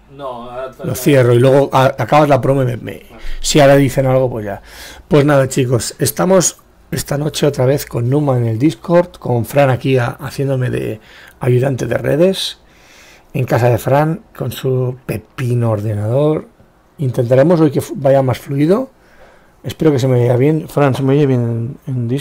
No, lo cierro y luego acabas la promo y si ahora dicen algo, pues ya. Pues nada, chicos, estamos esta noche otra vez con Numa en el Discord, con Fran aquí haciéndome de ayudante de redes, en casa de Fran, con su pepino ordenador. Intentaremos hoy que vaya más fluido. Espero que se me vea bien. Fran, ¿se me oye bien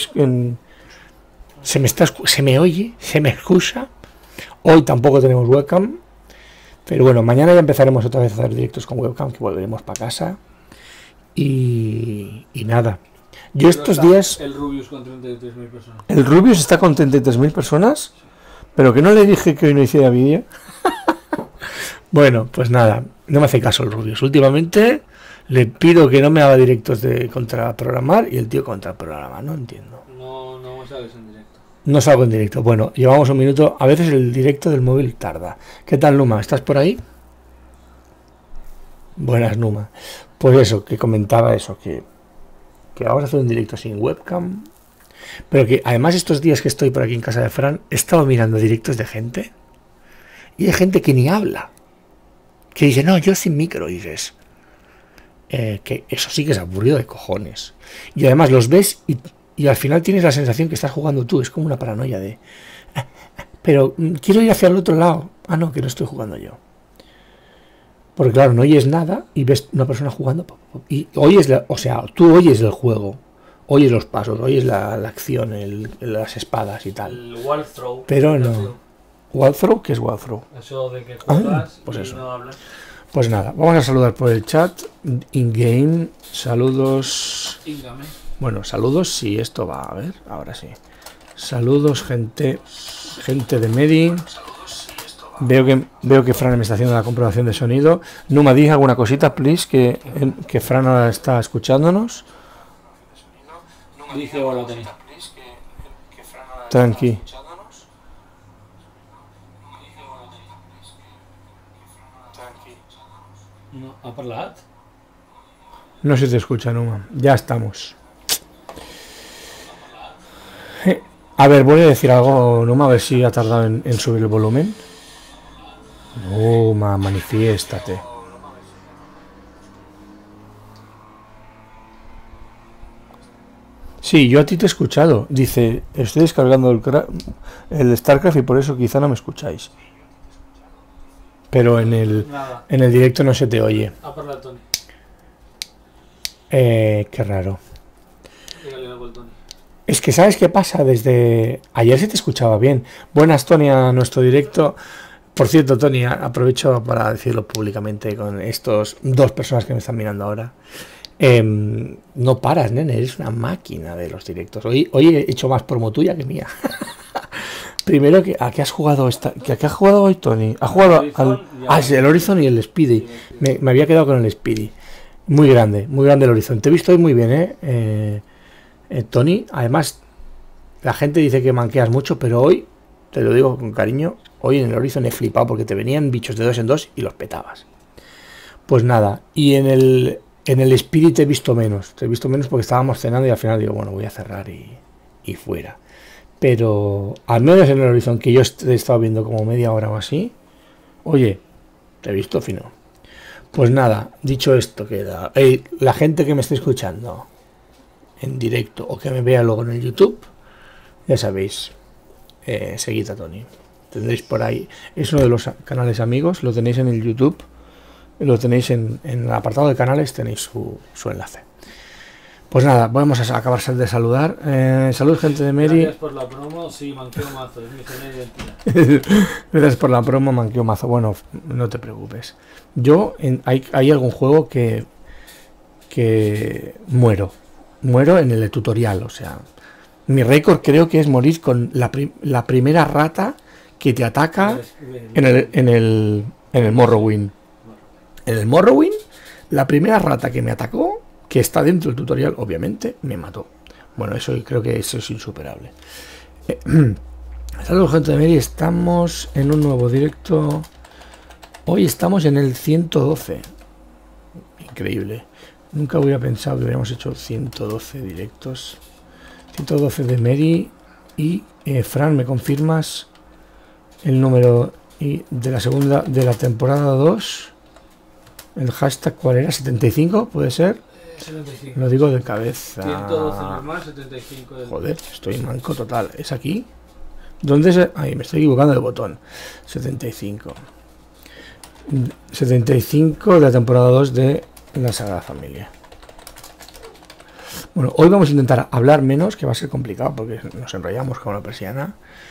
se me oye? ¿Se me escucha? Hoy tampoco tenemos webcam. Pero bueno, mañana ya empezaremos otra vez a hacer directos con webcam, que volveremos para casa. Y nada. Yo estos días... El Rubius con 33.000 personas. ¿El Rubius está con 33.000 personas? Pero que no le dije que hoy no hiciera vídeo. Bueno, pues nada. No me hace caso el Rubius. Últimamente le pido que no me haga directos de contraprogramar y el tío contraprograma. No entiendo. No sales en directo. No salgo en directo. Bueno, llevamos un minuto. A veces el directo del móvil tarda. ¿Qué tal, Numa? ¿Estás por ahí? Buenas, Numa. Pues eso, que comentaba eso, que vamos a hacer un directo sin webcam. Pero que además estos días que estoy por aquí en casa de Fran, he estado mirando directos de gente. Y hay gente que ni habla. Que dice, no, yo sin micro, dices. Que eso sí que es aburrido de cojones. Y además los ves y al final tienes la sensación que estás jugando tú. Es como una paranoia de... pero quiero ir hacia el otro lado. Ah, no, que no estoy jugando yo. Porque claro, no oyes nada y ves una persona jugando. Y oyes, tú oyes el juego. Oyes los pasos, oyes la acción, las espadas y tal. El wall throw. Pero no. ¿Wall throw? ¿Qué es wall throw? Eso de que juegas pues y eso. no hablas. Pues nada, vamos a saludar por el chat. In-game, saludos. Íngame. Bueno, saludos si esto va a ver, ahora sí. Saludos, gente de Medi. Veo que Fran me está haciendo la comprobación de sonido. Numa, diga alguna cosita, please, que Fran ahora está escuchándonos. Dice hola, Tony. Tranqui. No, ¿ha parlat? No se te escucha, Numa. Ya estamos. A ver, voy a decir algo, Numa, a ver si ha tardado en subir el volumen. Numa, manifiéstate. Sí, yo a ti te he escuchado. Dice, estoy descargando el StarCraft y por eso quizá no me escucháis. Pero en el directo no se te oye. Ha parlat, Tony. Qué raro. Dígale algo al Tony. Es que ¿sabes qué pasa? Desde ayer se te escuchaba bien. Buenas, Tony, a nuestro directo. Por cierto, Tony, aprovecho para decirlo públicamente con estos dos personas que me están mirando ahora. No paras, nene, eres una máquina de los directos. Hoy he hecho más promo tuya que mía. Primero, ¿a qué has jugado ¿a qué has jugado hoy, Tony? Ha jugado el Horizon y el Speedy. Me había quedado con el Speedy. Muy grande el Horizon. Te he visto hoy muy bien, Tony. Además, la gente dice que manqueas mucho, pero hoy, te lo digo con cariño, hoy en el Horizon he flipado porque te venían bichos de 2 en 2 y los petabas. Pues nada, y en el Speedy te he visto menos porque estábamos cenando y al final digo, bueno, voy a cerrar y fuera. Pero al menos en el Horizon, que yo he estado viendo como media hora o así, oye, te he visto fino. Pues nada, dicho esto, queda. La gente que me esté escuchando en directo o que me vea luego en el YouTube, ya sabéis, seguid a Tony. Tendréis por ahí, es uno de los canales amigos, lo tenéis en el YouTube, lo tenéis en el apartado de canales, tenéis su enlace. Pues nada, vamos a acabar de saludar. Salud, gente de Meri. Gracias por la promo, sí, manqueo mazo, es mi señal de identidad. Gracias por la promo, manqueo mazo. Bueno, no te preocupes. Yo, hay algún juego que muero en el tutorial, o sea, mi récord creo que es morir con la primera rata que te ataca en el Morrowind. En el Morrowind, la primera rata que me atacó, que está dentro del tutorial, obviamente, me mató. Bueno, eso creo que eso es insuperable. Saludos, gente de Meri, estamos en un nuevo directo. Hoy estamos en el 112. Increíble. Nunca hubiera pensado que hubiéramos hecho 112 directos. 112 de Meri. Y Fran, ¿me confirmas el número de la segunda de la temporada 2? ¿El hashtag cuál era? ¿75? ¿Puede ser? 75. Lo digo de cabeza. 112 normal, 75 del... Joder, estoy manco total. ¿Es aquí? ¿Dónde es? Ahí, me estoy equivocando del botón. 75. 75 de la temporada 2 de La Sagrada Familia. Bueno, hoy vamos a intentar hablar menos, que va a ser complicado porque nos enrollamos con la persiana.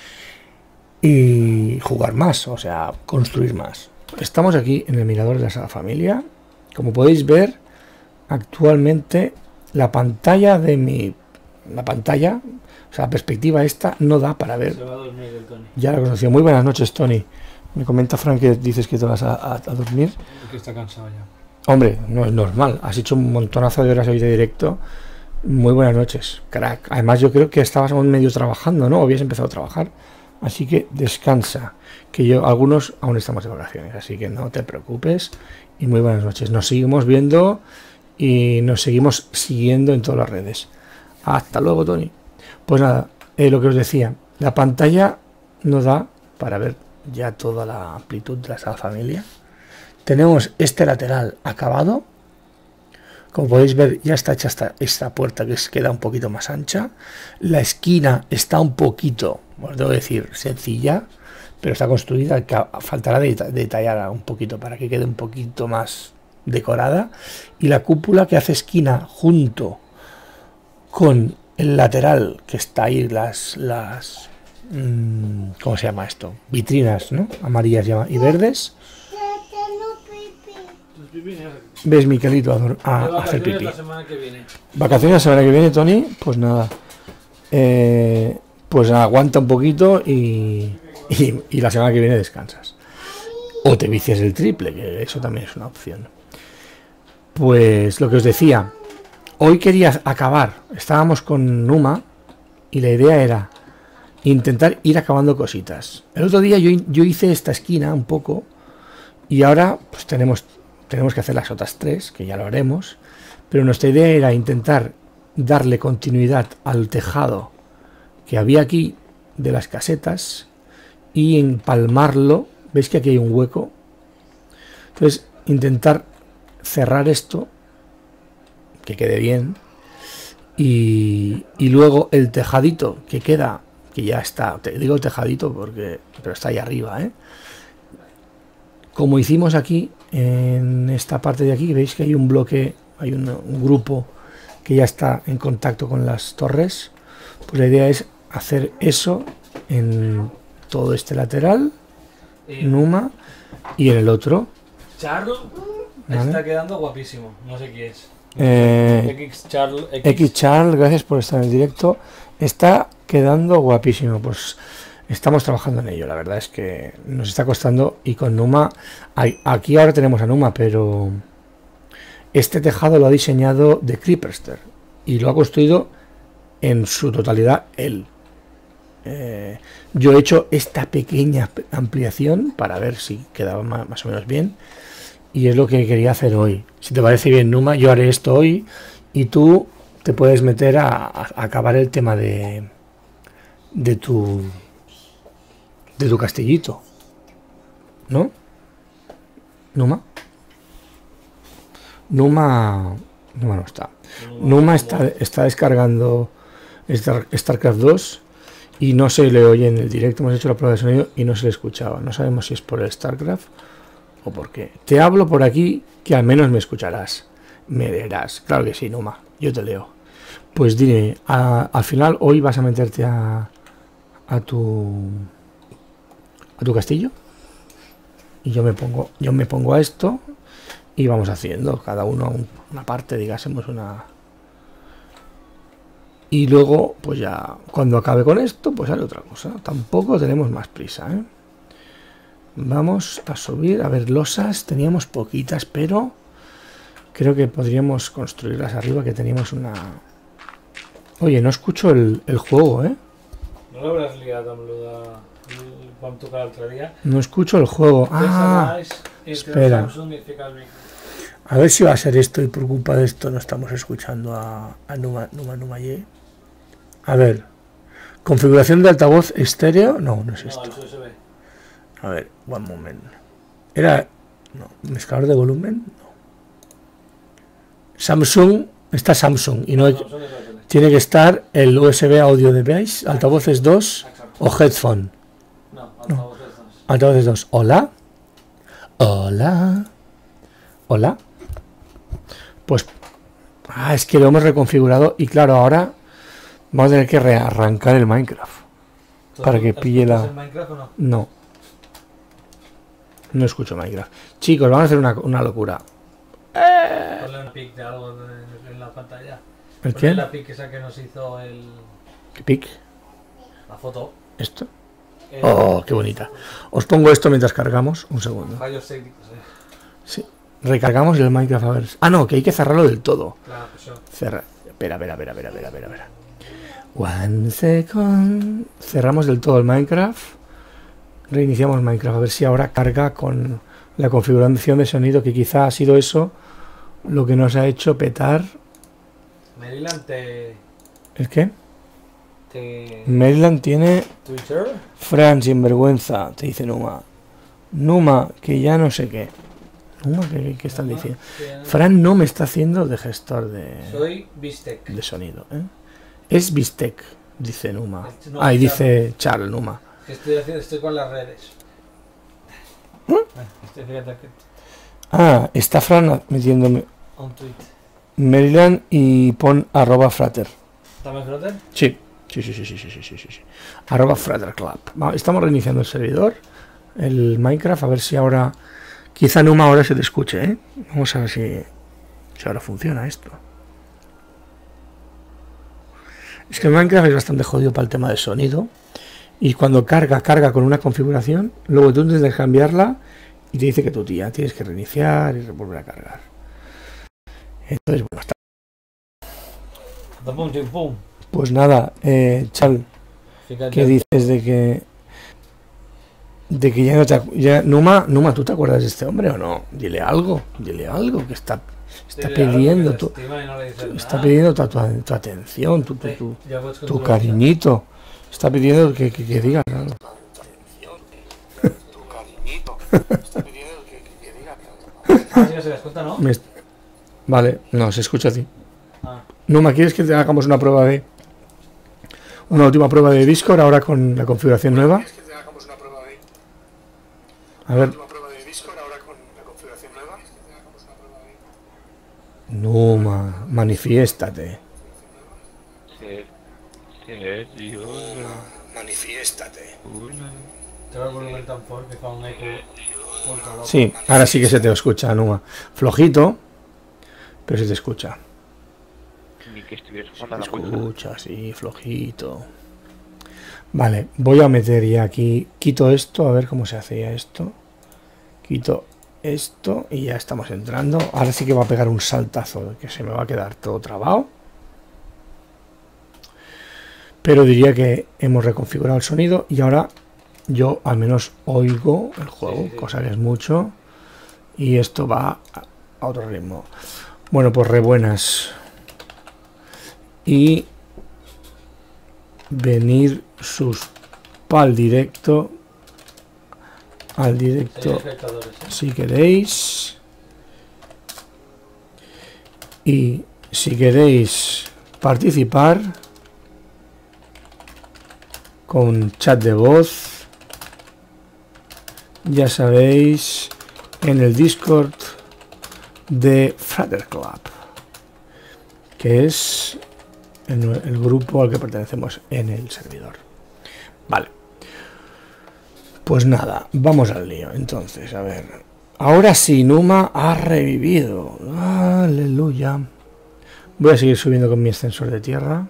Y jugar más, o sea, construir más. Estamos aquí en el mirador de la Sagrada Familia. Como podéis ver, actualmente la pantalla de mi... La pantalla, o sea, la perspectiva esta no da para ver. Se va a dormir el Tony. Ya la conocí. Muy buenas noches, Tony. Me comenta Frank que dices que te vas a dormir. Que está cansado ya. Hombre, no es normal. Has hecho un montonazo de horas hoy de directo. Muy buenas noches, crack. Además, yo creo que estabas aún medio trabajando, ¿no? Habías empezado a trabajar. Así que descansa. Que algunos aún estamos de vacaciones. Así que no te preocupes. Y muy buenas noches. Nos seguimos viendo y nos seguimos siguiendo en todas las redes. Hasta luego, Tony. Pues nada, lo que os decía. La pantalla no da para ver ya toda la amplitud de la Sagrada Familia. Tenemos este lateral acabado. Como podéis ver, ya está hecha esta puerta que queda un poquito más ancha. La esquina está un poquito, os debo decir, sencilla, pero está construida, que faltará detallar un poquito para que quede un poquito más decorada. Y la cúpula que hace esquina junto con el lateral, que está ahí ¿cómo se llama esto? Vitrinas, ¿no? Amarillas y verdes. ¿Ves, Miquelito, a hacer pipí? La semana que viene. ¿Vacaciones la semana que viene, Tony? Pues nada. Pues aguanta un poquito y la semana que viene descansas. O te vicias el triple, que eso también es una opción. Pues lo que os decía. Hoy quería acabar. Estábamos con Numa y la idea era intentar ir acabando cositas. El otro día yo hice esta esquina un poco y ahora pues tenemos que hacer las otras tres, que ya lo haremos, pero nuestra idea era intentar darle continuidad al tejado que había aquí de las casetas y empalmarlo. ¿Veis que aquí hay un hueco? Entonces intentar cerrar esto, que quede bien, y luego el tejadito que queda, que ya está, te digo tejadito pero está ahí arriba, como hicimos aquí en esta parte de aquí. Veis que hay un bloque, hay un grupo que ya está en contacto con las torres. Pues la idea es hacer eso en todo este lateral, Numa, y en el otro. Charlo ¿vale? Está quedando guapísimo, no sé quién es. X Charles, gracias por estar en el directo. Está quedando guapísimo. Pues estamos trabajando en ello. La verdad es que nos está costando. Y con Numa, aquí ahora tenemos a Numa, pero este tejado lo ha diseñado de Creeperster y lo ha construido en su totalidad él. Yo he hecho esta pequeña ampliación para ver si quedaba más o menos bien. Y es lo que quería hacer hoy. Si te parece bien, Numa, yo haré esto hoy y tú te puedes meter a acabar el tema de tu castillito, ¿no? Numa no está. Numa está descargando StarCraft 2 y no se le oye en el directo. Hemos hecho la prueba de sonido y no se le escuchaba. No sabemos si es por el StarCraft o por qué. Te hablo por aquí que al menos me escucharás. Me leerás. Claro que sí, Numa. Yo te leo. Pues dime, al final hoy vas a meterte a tu castillo y yo me pongo a esto y vamos haciendo cada uno una parte, digásemos una, y luego pues ya cuando acabe con esto pues haré otra cosa. Tampoco tenemos más prisa, ¿eh? Vamos a subir, a ver, losas teníamos poquitas, pero creo que podríamos construirlas arriba, que teníamos una... Oye, no escucho el juego, ¿eh? No lo habràs liat amb lo de... Vam tocar l'altre dia. No escucho el juego. Ah, espera. A ver si va a ser esto y por culpa de esto no estamos escuchando a Numa Y. A ver. Configuración de altavoz estéreo. No, no es esto. A ver, one moment. Era... No, mezclador de volumen. No. Samsung, está Samsung y no hay, Samsung es la tele. tiene que estar el USB audio device, altavoces 2 Exacto. o headphone. No, altavoces dos. Altavoces 2. Hola. Hola. Hola. Pues es que lo hemos reconfigurado y claro, ahora vamos a tener que rearrancar el Minecraft. Para que pille la... ¿El Minecraft o no? No. No escucho Minecraft. Chicos, vamos a hacer una locura. Ponle un pic de algo en la pantalla. ¿El Ponle qué? la pic esa que nos hizo ¿Qué pic? la foto. ¿Esto? Oh, qué bonita. Os pongo esto mientras cargamos. Un segundo. Fallos técnicos, Sí. Recargamos el Minecraft a ver. Ah, no, que hay que cerrarlo del todo. Claro, pues eso. Espera. One second. Cerramos del todo el Minecraft. Reiniciamos Minecraft. A ver si ahora carga con la configuración de sonido, que quizá ha sido eso lo que nos ha hecho petar. Maryland ¿El qué? te Maryland tiene Twitter. Fran sinvergüenza, te dice Numa. Numa, que ya no sé qué. Numa, ¿qué están diciendo? Fran no me está haciendo de gestor Soy Bistec. de sonido. Es Bistec, dice Numa. No, Ah, y Charles. dice Charles Numa. Estoy con las redes. Fíjate que Está Fran metiéndome un tweet. Maryland y pon @frater. ¿También Flutter? Sí. @fraterclub. Estamos reiniciando el servidor, el Minecraft, a ver si ahora, quizá Numa ahora se te escuche, ¿eh? Vamos a ver si ahora funciona esto. Es que el Minecraft es bastante jodido para el tema de sonido. Y cuando carga con una configuración, luego tú tienes que cambiarla y te dice que tu tía tienes que reiniciar y volver a cargar. Entonces, bueno, Pum. pues nada, Chal, Fíjate. ¿qué dices de que ya no te Numa, ¿tú te acuerdas de este hombre o no? Dile algo, que está pidiendo está pidiendo tu atención, tu cariñito. Está pidiendo que digas algo. Tu cariñito. Está pidiendo que digas algo. Ya se las cuenta, ¿no? Vale, no, se escucha a ti. Ah. Numa, ¿quieres que te hagamos una última prueba de Discord ahora con la configuración nueva? A ver. Numa, manifiéstate. Manifiéstate. Te va a volver tan fuerte que fa un eco ultra loco. Sí, ahora sí que se te escucha, Numa. Flojito, pero se te escucha. Ni que estuvieras Se jugando a te la Ouija. escucha, sí, flojito. Vale, voy a meter ya aquí. Quito esto, a ver cómo se hacía esto. Quito esto y ya estamos entrando. Ahora sí que va a pegar un saltazo, que se me va a quedar todo trabado. Pero diría que hemos reconfigurado el sonido y ahora yo al menos oigo el juego, Sí. cosa que es mucho. Y esto va a otro ritmo. Bueno, pues re buenas. Y venir sus al directo. Al directo. Espectadores, Si queréis. Y si queréis participar con chat de voz, ya sabéis, en el Discord de Frater Club, que es el grupo al que pertenecemos en el servidor. Vale. Pues nada, vamos al lío. Entonces, a ver. Ahora sí, Numa ha revivido. Aleluya. Voy a seguir subiendo con mi ascensor de tierra.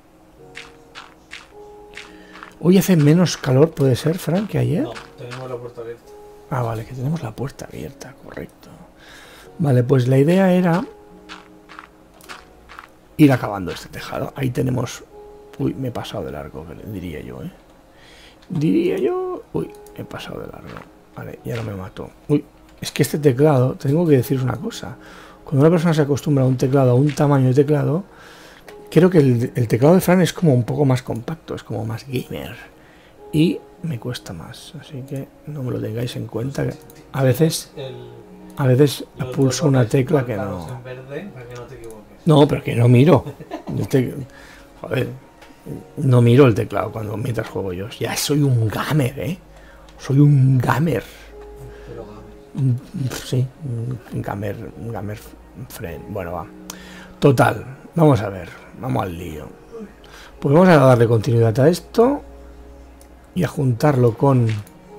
Hoy hace menos calor, ¿puede ser, Frank, que ayer? No, tenemos la puerta abierta. Ah, vale, que tenemos la puerta abierta, correcto. Vale, pues la idea era ir acabando este tejado. Ahí tenemos... Uy, me he pasado de largo, diría yo, ¿eh? Diría yo... Uy, he pasado de largo. Vale, ya no me mato. Uy, es que este teclado, tengo que deciros una cosa. Cuando una persona se acostumbra a un teclado, a un tamaño de teclado, creo que el teclado de Fran es como un poco más compacto, es como más gamer. Y me cuesta más, así que no me lo tengáis en cuenta. Que a veces pulso una tecla que no... En verde, para que no te equivoques. No, pero que no miro. Joder, no miro el teclado mientras juego yo. Ya soy un gamer, ¿eh? Soy un gamer. Pero gamer. Sí, un gamer friend. Bueno, va. Total, vamos a ver. Vamos al lío. Pues vamos a darle continuidad a esto y a juntarlo con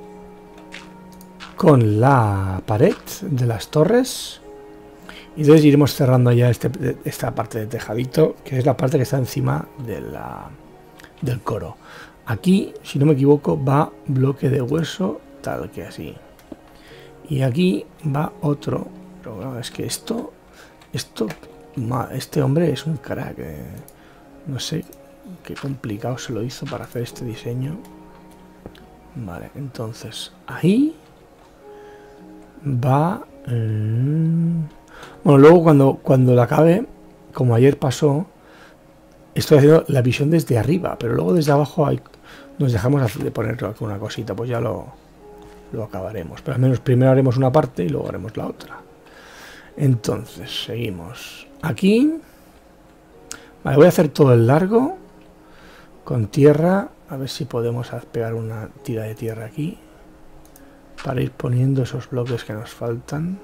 la pared de las torres. Y entonces iremos cerrando ya esta parte de tejadito, que es la parte que está encima del coro. Aquí, si no me equivoco, va bloque de hueso, tal que así. Y aquí va otro. Pero bueno, es que este hombre es un crack. No sé qué complicado se lo hizo para hacer este diseño. Vale, entonces ahí va. Bueno, luego cuando la acabe, como ayer pasó, estoy haciendo la visión desde arriba, pero luego desde abajo nos dejamos de poner alguna cosita, pues ya lo acabaremos. Pero al menos primero haremos una parte y luego haremos la otra. Entonces, seguimos. Aquí. Vale, voy a hacer todo el largo con tierra. A ver si podemos pegar una tira de tierra aquí para ir poniendo esos bloques que nos faltan.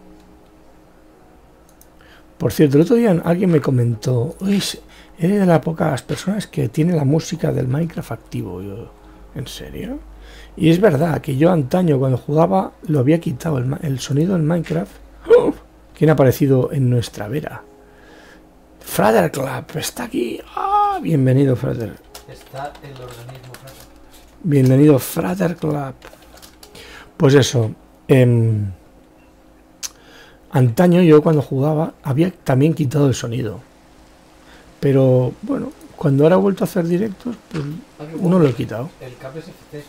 Por cierto, el otro día alguien me comentó: uy, eres de las pocas personas que tiene la música del Minecraft activo. Yo, ¿en serio? Y es verdad que yo antaño, cuando jugaba, lo había quitado el sonido del Minecraft. ¡Oh! ¿Quién ha aparecido en nuestra vera? Frater Club está aquí. ¡Ah! Bienvenido, Frater. Está el organismo, Frater. Bienvenido, Frater Club. Pues eso. Antaño yo cuando jugaba había también quitado el sonido. Pero bueno, cuando ahora he vuelto a hacer directos, pues uno lo he quitado. El cable es FC.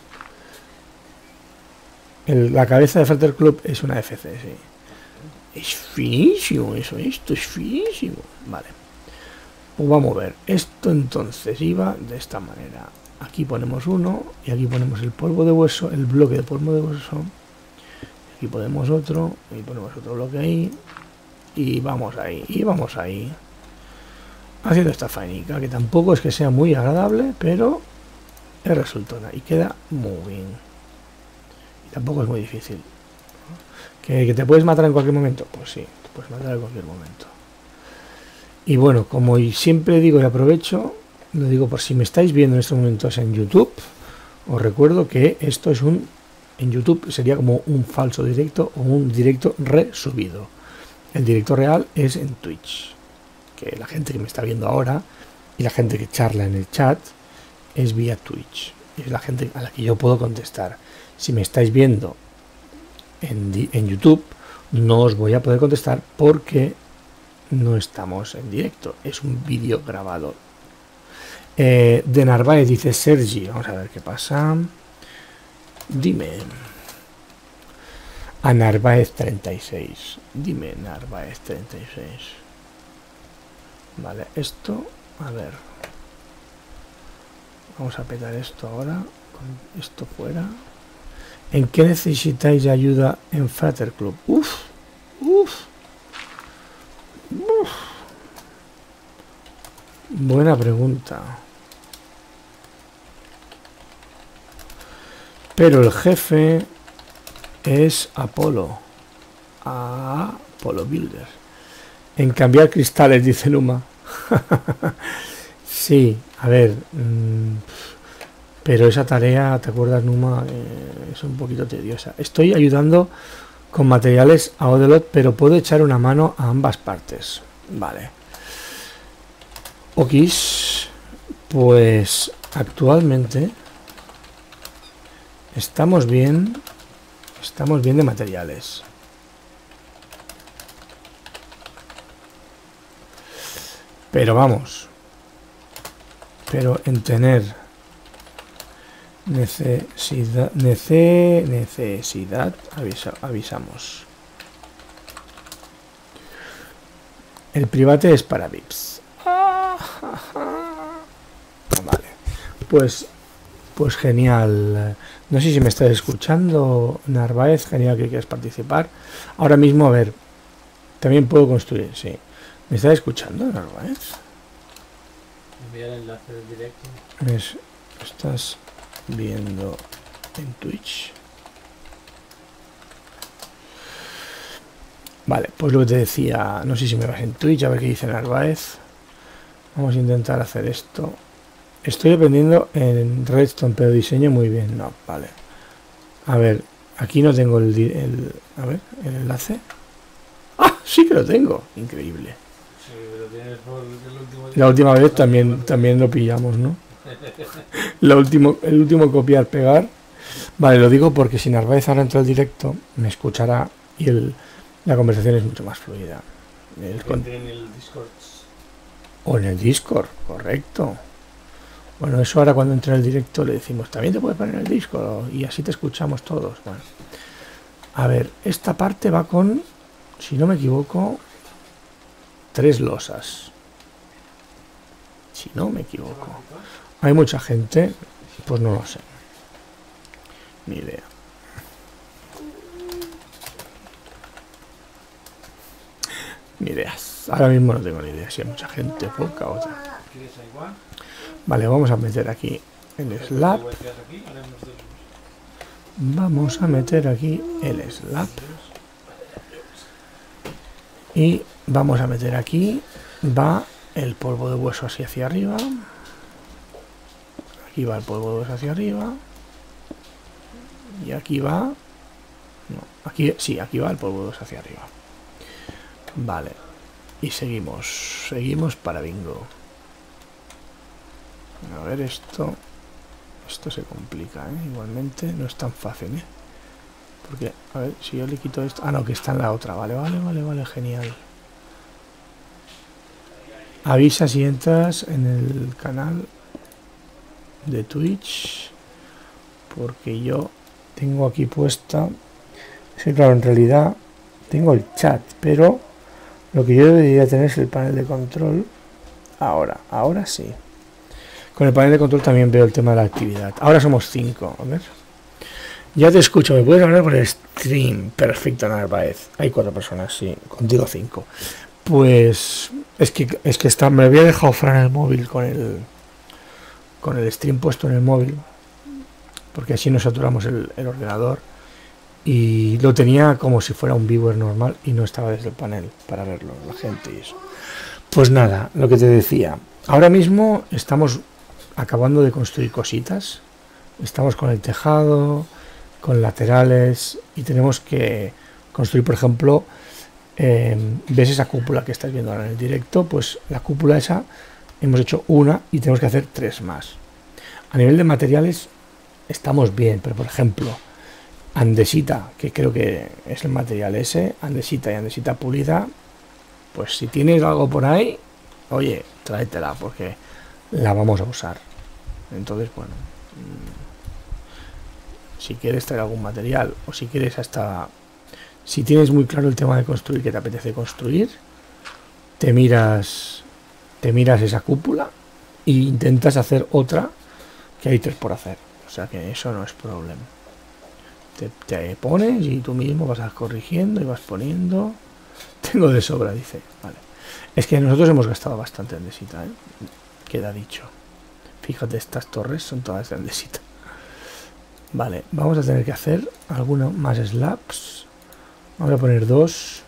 La cabeza de Frater Club es una FC, sí. Es finísimo eso, esto es finísimo. Vale. Pues vamos a ver. Esto entonces iba de esta manera. Aquí ponemos uno y aquí ponemos el polvo de hueso, el bloque de polvo de hueso. Aquí ponemos otro y ponemos otro bloque ahí. Y vamos ahí, haciendo esta fainica, que tampoco es que sea muy agradable, pero es resultona y queda muy bien. Y tampoco es muy difícil. ¿Que te puedes matar en cualquier momento? Pues sí, te puedes matar en cualquier momento. Y bueno, como siempre digo y aprovecho, lo digo por si me estáis viendo en estos momentos en YouTube, os recuerdo que esto es en YouTube sería como un falso directo o un directo resubido. El directo real es en Twitch, que la gente que me está viendo ahora y la gente que charla en el chat es vía Twitch. Es la gente a la que yo puedo contestar. Si me estáis viendo en YouTube, no os voy a poder contestar porque no estamos en directo. Es un vídeo grabado. De Narváez dice Sergi. Vamos a ver qué pasa. Dime. A Narváez 36. Dime Narváez 36. Vale, esto. A ver. Vamos a pegar esto ahora. Con esto fuera. ¿En qué necesitáis ayuda en Frater Club? Uf. Buena pregunta. Pero el jefe es Apolo. Apolo Builder. En cambiar cristales, dice Luma. Sí, a ver. Pero esa tarea, ¿te acuerdas, Numa? Es un poquito tediosa. Estoy ayudando con materiales a Odelot, pero puedo echar una mano a ambas partes. Vale. Okis, pues actualmente estamos bien de materiales. Pero vamos. Pero en tener necesidad avisamos. El private es para VIPs. Vale. Pues genial. No sé si me estás escuchando, Narváez. Genial que quieres participar. Ahora mismo, a ver. También puedo construir, sí. ¿Me estás escuchando, Narváez? Envía el enlace del directo. ¿Estás viendo en Twitch? Vale, pues lo que te decía, no sé si me vas en Twitch, a ver qué dice Narváez. Vamos a intentar hacer esto. Estoy aprendiendo en Redstone, pero diseño muy bien. No, vale. A ver, aquí no tengo el enlace. ¡Ah! Sí que lo tengo. Increíble. Sí, pero tienes por el último día. La última vez también lo pillamos, ¿no? El último copiar, pegar. Vale, lo digo porque si Narváez ahora entra al directo, me escuchará y la conversación es mucho más fluida. En el Discord. O en el Discord, correcto. Bueno, eso ahora cuando entre en el directo le decimos, también te puedes poner en el Discord y así te escuchamos todos. Bueno, a ver, esta parte va con, si no me equivoco, 3 losas. Si no me equivoco. Hay mucha gente, pues no lo sé. Ni idea. Ni ideas. Ahora mismo no tengo ni idea si hay mucha gente, poca, otra. ¿Quieres igual? Vale, vamos a meter aquí el slab. Vamos a meter aquí el slab. Y vamos a meter aquí, va el polvo de hueso así hacia arriba. Aquí va el polvo de hueso hacia arriba. Y aquí va... No, aquí sí, aquí va el polvo de hueso hacia arriba. Vale. Y seguimos para bingo. A ver, esto se complica, ¿eh? Igualmente no es tan fácil, ¿eh? Porque, a ver, si yo le quito esto... Ah, no, que está en la otra. Vale, genial. Avisa si entras en el canal de Twitch, porque yo tengo aquí puesta... Es que claro, en realidad tengo el chat, pero lo que yo debería tener es el panel de control. Ahora sí. Con el panel de control también veo el tema de la actividad. Ahora somos 5, a ver. Ya te escucho, ¿me puedes hablar por el stream? Perfecto, Narváez. Hay 4 personas, sí, contigo 5. Pues es que me había dejado Fran el móvil con el stream puesto en el móvil, porque así no saturamos el ordenador, y lo tenía como si fuera un viewer normal y no estaba desde el panel para verlo, la gente y eso. Pues nada, lo que te decía, ahora mismo estamos acabando de construir cositas, estamos con el tejado, con laterales, y tenemos que construir, por ejemplo, ves esa cúpula que estás viendo ahora en el directo, pues la cúpula esa hemos hecho una y tenemos que hacer 3 más. A nivel de materiales estamos bien, pero por ejemplo, andesita, que creo que es el material ese, andesita y andesita pulida, pues si tienes algo por ahí, oye, tráetela porque la vamos a usar. Entonces, bueno, si quieres traer algún material, o si quieres hasta... Si tienes muy claro el tema de construir, que te apetece construir, te miras esa cúpula e intentas hacer otra, que hay 3 por hacer. O sea que eso no es problema. Te pones y tú mismo vas corrigiendo y vas poniendo. Tengo de sobra, dice. Vale. Es que nosotros hemos gastado bastante andesita, ¿eh? Queda dicho. Fíjate, estas torres son todas de andesita. Vale, vamos a tener que hacer algunos más slabs. Vamos a poner 2.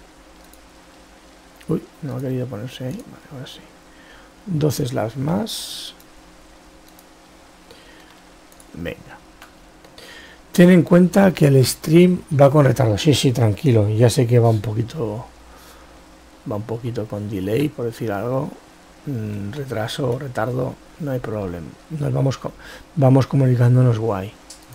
Uy, no ha querido ponerse ahí. Vale, ahora sí. 12 slabs más. Venga. Ten en cuenta que el stream va con retardo. Sí, tranquilo. Ya sé que va un poquito con delay, por decir algo. Retraso, retardo, no hay problema. Vamos comunicándonos guay.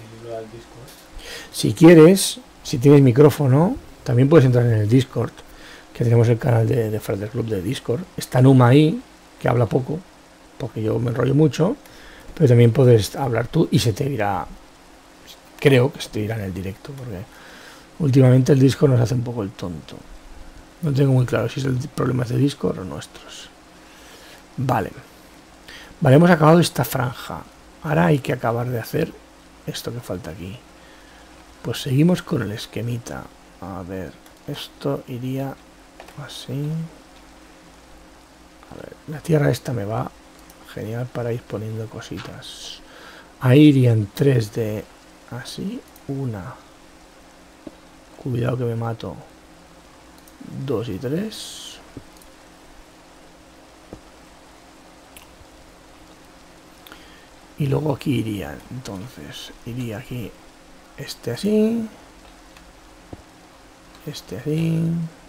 Si quieres, si tienes micrófono, también puedes entrar en el Discord, que tenemos el canal de Frather Club de Discord. Está Numa ahí, que habla poco, porque yo me enrollo mucho, pero también puedes hablar tú y se te irá, creo que se te irá en el directo, porque últimamente el Discord nos hace un poco el tonto. No tengo muy claro si es el problema de Discord o nuestros. Vale, hemos acabado esta franja. Ahora hay que acabar de hacer esto que falta aquí. Pues seguimos con el esquemita. A ver, esto iría así. A ver, la tierra esta me va genial para ir poniendo cositas. Ahí irían 3 de... Así, una. Cuidado que me mato. 2 y 3. Y luego aquí irían. Entonces, iría aquí. Este así. Este así.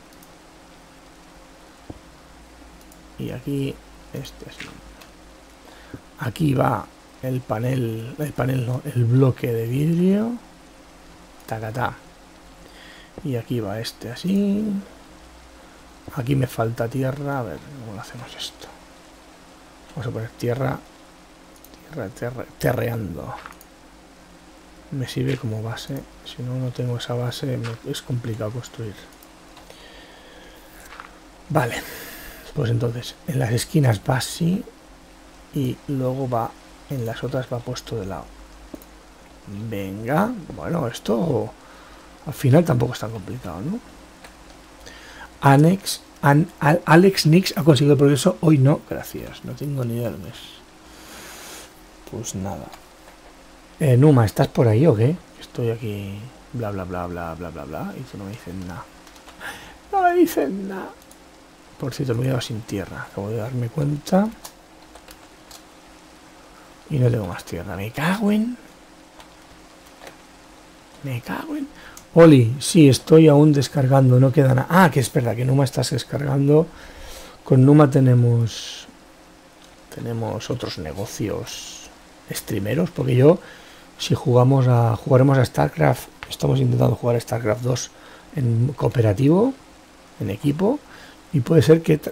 Y aquí, este así. Aquí va el panel no, el bloque de vidrio. Tacatá. Y aquí va este así. Aquí me falta tierra. A ver, ¿cómo lo hacemos esto? Vamos a poner tierra. Terreando. Me sirve como base. Si no, no tengo esa base, es complicado construir. Vale. Pues entonces, en las esquinas va así. Y luego va, en las otras va puesto de lado. Venga. Bueno, esto al final tampoco es tan complicado, ¿no? Alex Nix ha conseguido el progreso. Hoy no, gracias. No tengo ni idea del mes. Pues nada. Numa, ¿estás por ahí o qué? Estoy aquí. Bla, bla, bla, bla, bla, bla, bla. Y tú no me dices nada. No me dices nada. Por cierto, me he quedado sin tierra. Acabo de darme cuenta. Y no tengo más tierra. Me cago en... Oli, sí, estoy aún descargando. No queda nada. Ah, que es verdad que Numa estás descargando. Con Numa tenemos otros negocios streameros. Porque yo, si jugaremos a StarCraft, estamos intentando jugar a StarCraft 2 en cooperativo, en equipo. Y puede ser que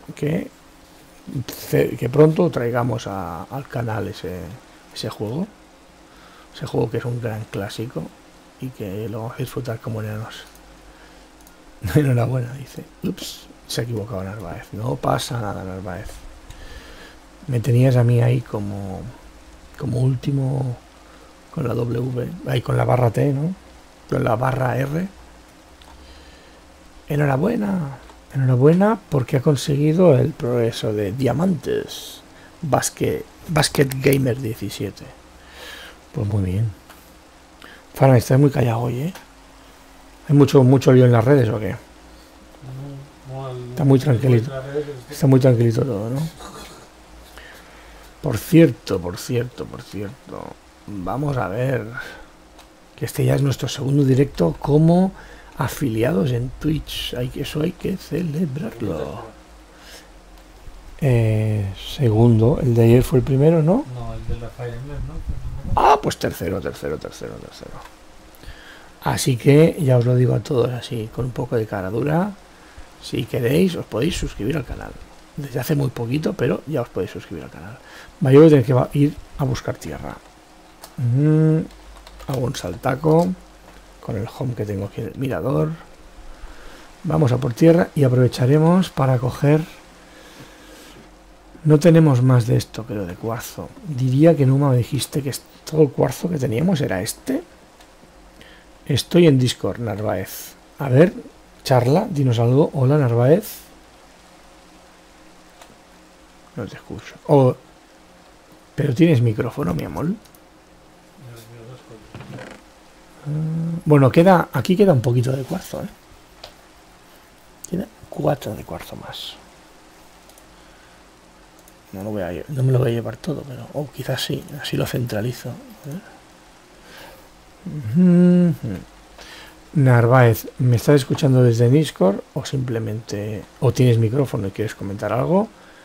pronto traigamos al canal ese juego. Ese juego que es un gran clásico y que lo vamos a disfrutar como enanos. Enhorabuena, dice. Ups, se ha equivocado Narváez. No pasa nada, Narváez. Me tenías a mí ahí como último con la W, ahí con la barra T, ¿no? Con la barra R. Enhorabuena. Enhorabuena porque ha conseguido el progreso de diamantes. Basket Gamer 17. Pues muy bien. Fran, estás muy callado hoy, ¿eh? ¿Hay mucho lío en las redes o qué? Está muy tranquilito. Está muy tranquilito todo, ¿no? Por cierto. Vamos a ver. Que este ya es nuestro segundo directo como afiliados en Twitch. Eso hay que celebrarlo. Segundo. El de ayer fue el primero, ¿no? No, el de la Fire Emblem, ¿no? Ah, pues tercero. Así que ya os lo digo a todos así, con un poco de cara dura. Si queréis, os podéis suscribir al canal. Desde hace muy poquito, pero ya os podéis suscribir al canal. Vale, yo voy a tener que ir a buscar tierra. Hago un saltaco con el home que tengo aquí en el mirador. Vamos a por tierra y aprovecharemos para coger... No tenemos más de esto, pero de cuarzo. Diría que Numa me dijiste que todo el cuarzo que teníamos era este. Estoy en Discord, Narváez. A ver, charla, dinos algo. Hola, Narváez. No te escucho. Oh, pero tienes micrófono, mi amor. Bueno, aquí queda un poquito de cuarzo, ¿eh? Queda 4 de cuarzo más. No me lo voy a llevar todo, pero quizás sí, así lo centralizo. Narváez, ¿me estás escuchando desde Discord o simplemente tienes micrófono y quieres comentar algo?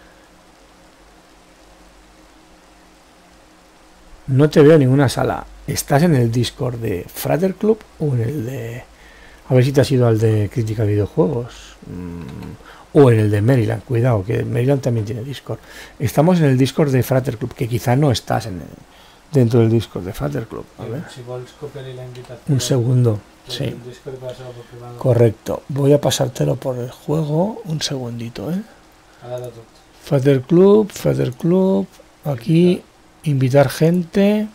No te veo en ninguna sala. ¿Estás en el Discord de Frater Club o en el de... A ver si te has ido al de Crítica de Videojuegos? O en el de Maryland, cuidado, que Maryland también tiene Discord. Estamos en el Discord de Frater Club, que quizá no estás dentro del Discord de Frater Club. A ver. Un segundo. Sí. Correcto. Voy a pasártelo por el juego. Un segundito, ¿eh? Frater Club. Aquí, invitar gente.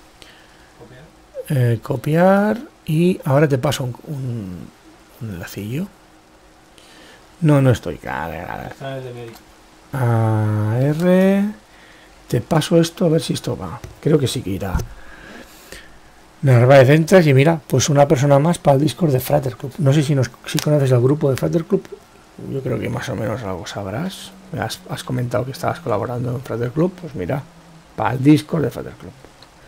Copiar. Y ahora te paso un enlacillo. No estoy. R. Te paso esto a ver si esto va. Creo que sí que irá. Narváez, entras y mira, pues una persona más para el Discord de Frater Club. No sé si conoces el grupo de Frater Club. Yo creo que más o menos algo sabrás. Has comentado que estabas colaborando en Frater Club. Pues mira, para el Discord de Frater Club.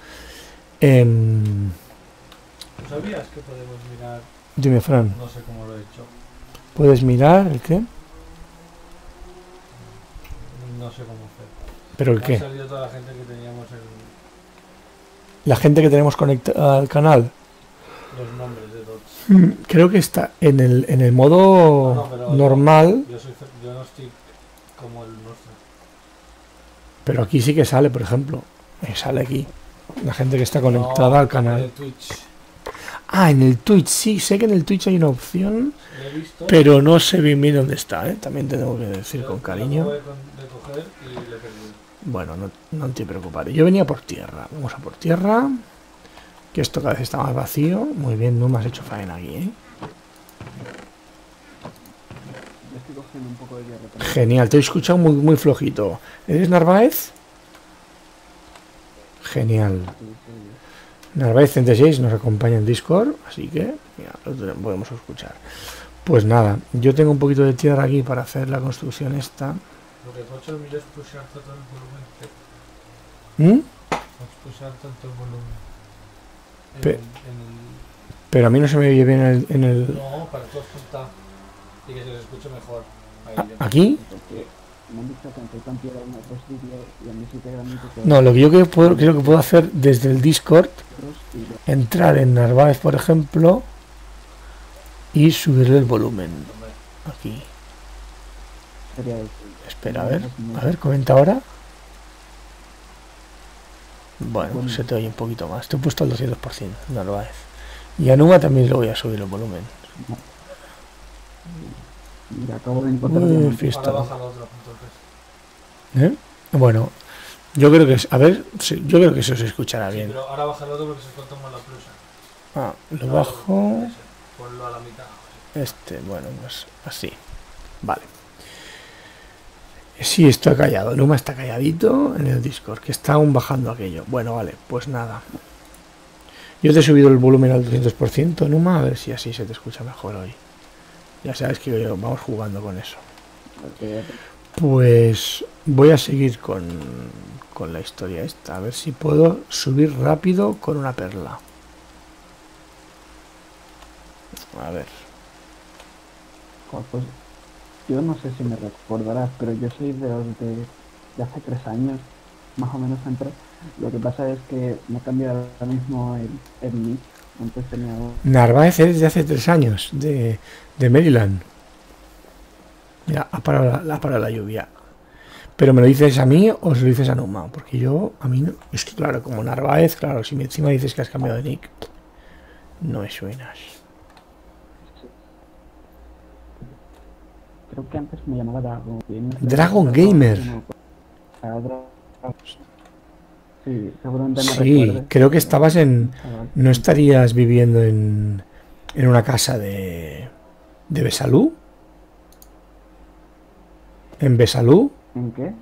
¿Tú sabías que podemos mirar? Dime, Fran. No sé cómo lo he hecho. ¿Puedes mirar el qué? No sé cómo hacer. ¿Pero el Ha qué? salido toda la gente que teníamos La gente que tenemos conectada al canal. los nombres de dots. Creo que está en el modo No, pero normal. Yo no estoy como el nuestro. Pero aquí sí que sale, por ejemplo. Sale aquí. La gente que está conectada al En canal. el Twitch. Ah, en el Twitch, sí, sé que en el Twitch hay una opción, Lo he visto. pero no sé bien bien dónde está, ¿eh? También te tengo que decir Yo con lo cariño. acabo de coger y le perdí. Bueno, no te preocupes. Yo venía por tierra. Vamos a por tierra. Que esto cada vez está más vacío. Muy bien, no me has hecho faena aquí, ¿eh? Yo estoy cogiendo un poco de tierra también. Genial, te he escuchado muy, muy flojito. ¿Eres Narváez? Genial. Sí, sí. Narváez 36 nos acompaña en Discord, así que mira, podemos escuchar. Pues nada, yo tengo un poquito de tierra aquí para hacer la construcción esta. Lo que pots millor és pujar-te tot el volumen. Pots pujar tot el volumen. Pe- Pero a mí no se me oye bien en el... No, para tú escuchar. Y que se les escuche mejor. Ahí, ¿Aquí? Porque me han dicho que aunque tan tierra en otros sitios y a mí sí que granito que No, lo que yo creo que puedo hacer desde el Discord, otros y lo entrar en Narváez, por ejemplo, y subirle el volumen. Aquí. sería eso. Espera, a ver, comenta ahora. Bueno, se te oye un poquito más. Te he puesto al 200%, Narváez. Y a Numa también le voy a subir el volumen. Mira, acabo de encontrar Uy, diamantes. fiesta. Ahora baja el otro, entonces. Bueno, yo creo que a ver, sí, yo creo que eso se escuchará Sí, bien. pero ahora baja el otro porque se escucha más la plusa. Ah, lo bajo. Ese, ponlo a la mitad. Bueno, pues así. Vale. Sí, estoy callado. Numa está calladito en el Discord, que está aún bajando aquello. Bueno, vale, pues nada. Yo te he subido el volumen al 200%, Numa, a ver si así se te escucha mejor hoy. Ya sabes que vamos jugando con eso. Porque Pues voy a seguir con la historia esta. A ver si puedo subir rápido con una perla. A ver. pues yo no sé si me recordarás, pero yo soy de los de hace 3 años, más o menos entré. Lo que pasa es que me he cambiado ahora mismo el nick. Antes tenía Narváez es de hace 3 años, de Maryland. Mira, ha parado la lluvia. Pero me lo dices a mí o se lo dices a Numa, porque yo, a mí no. Es que claro, como Narváez, claro, si encima dices que has cambiado de nick, no me suenas. creo que antes me llamaba Dragon Gamer. Dragon Gamer. Sí, seguramente me Sí, recuerdes. creo que estabas en... Chaval. ¿No estarías viviendo en una casa de Besalú? ¿En Besalú? ¿En qué?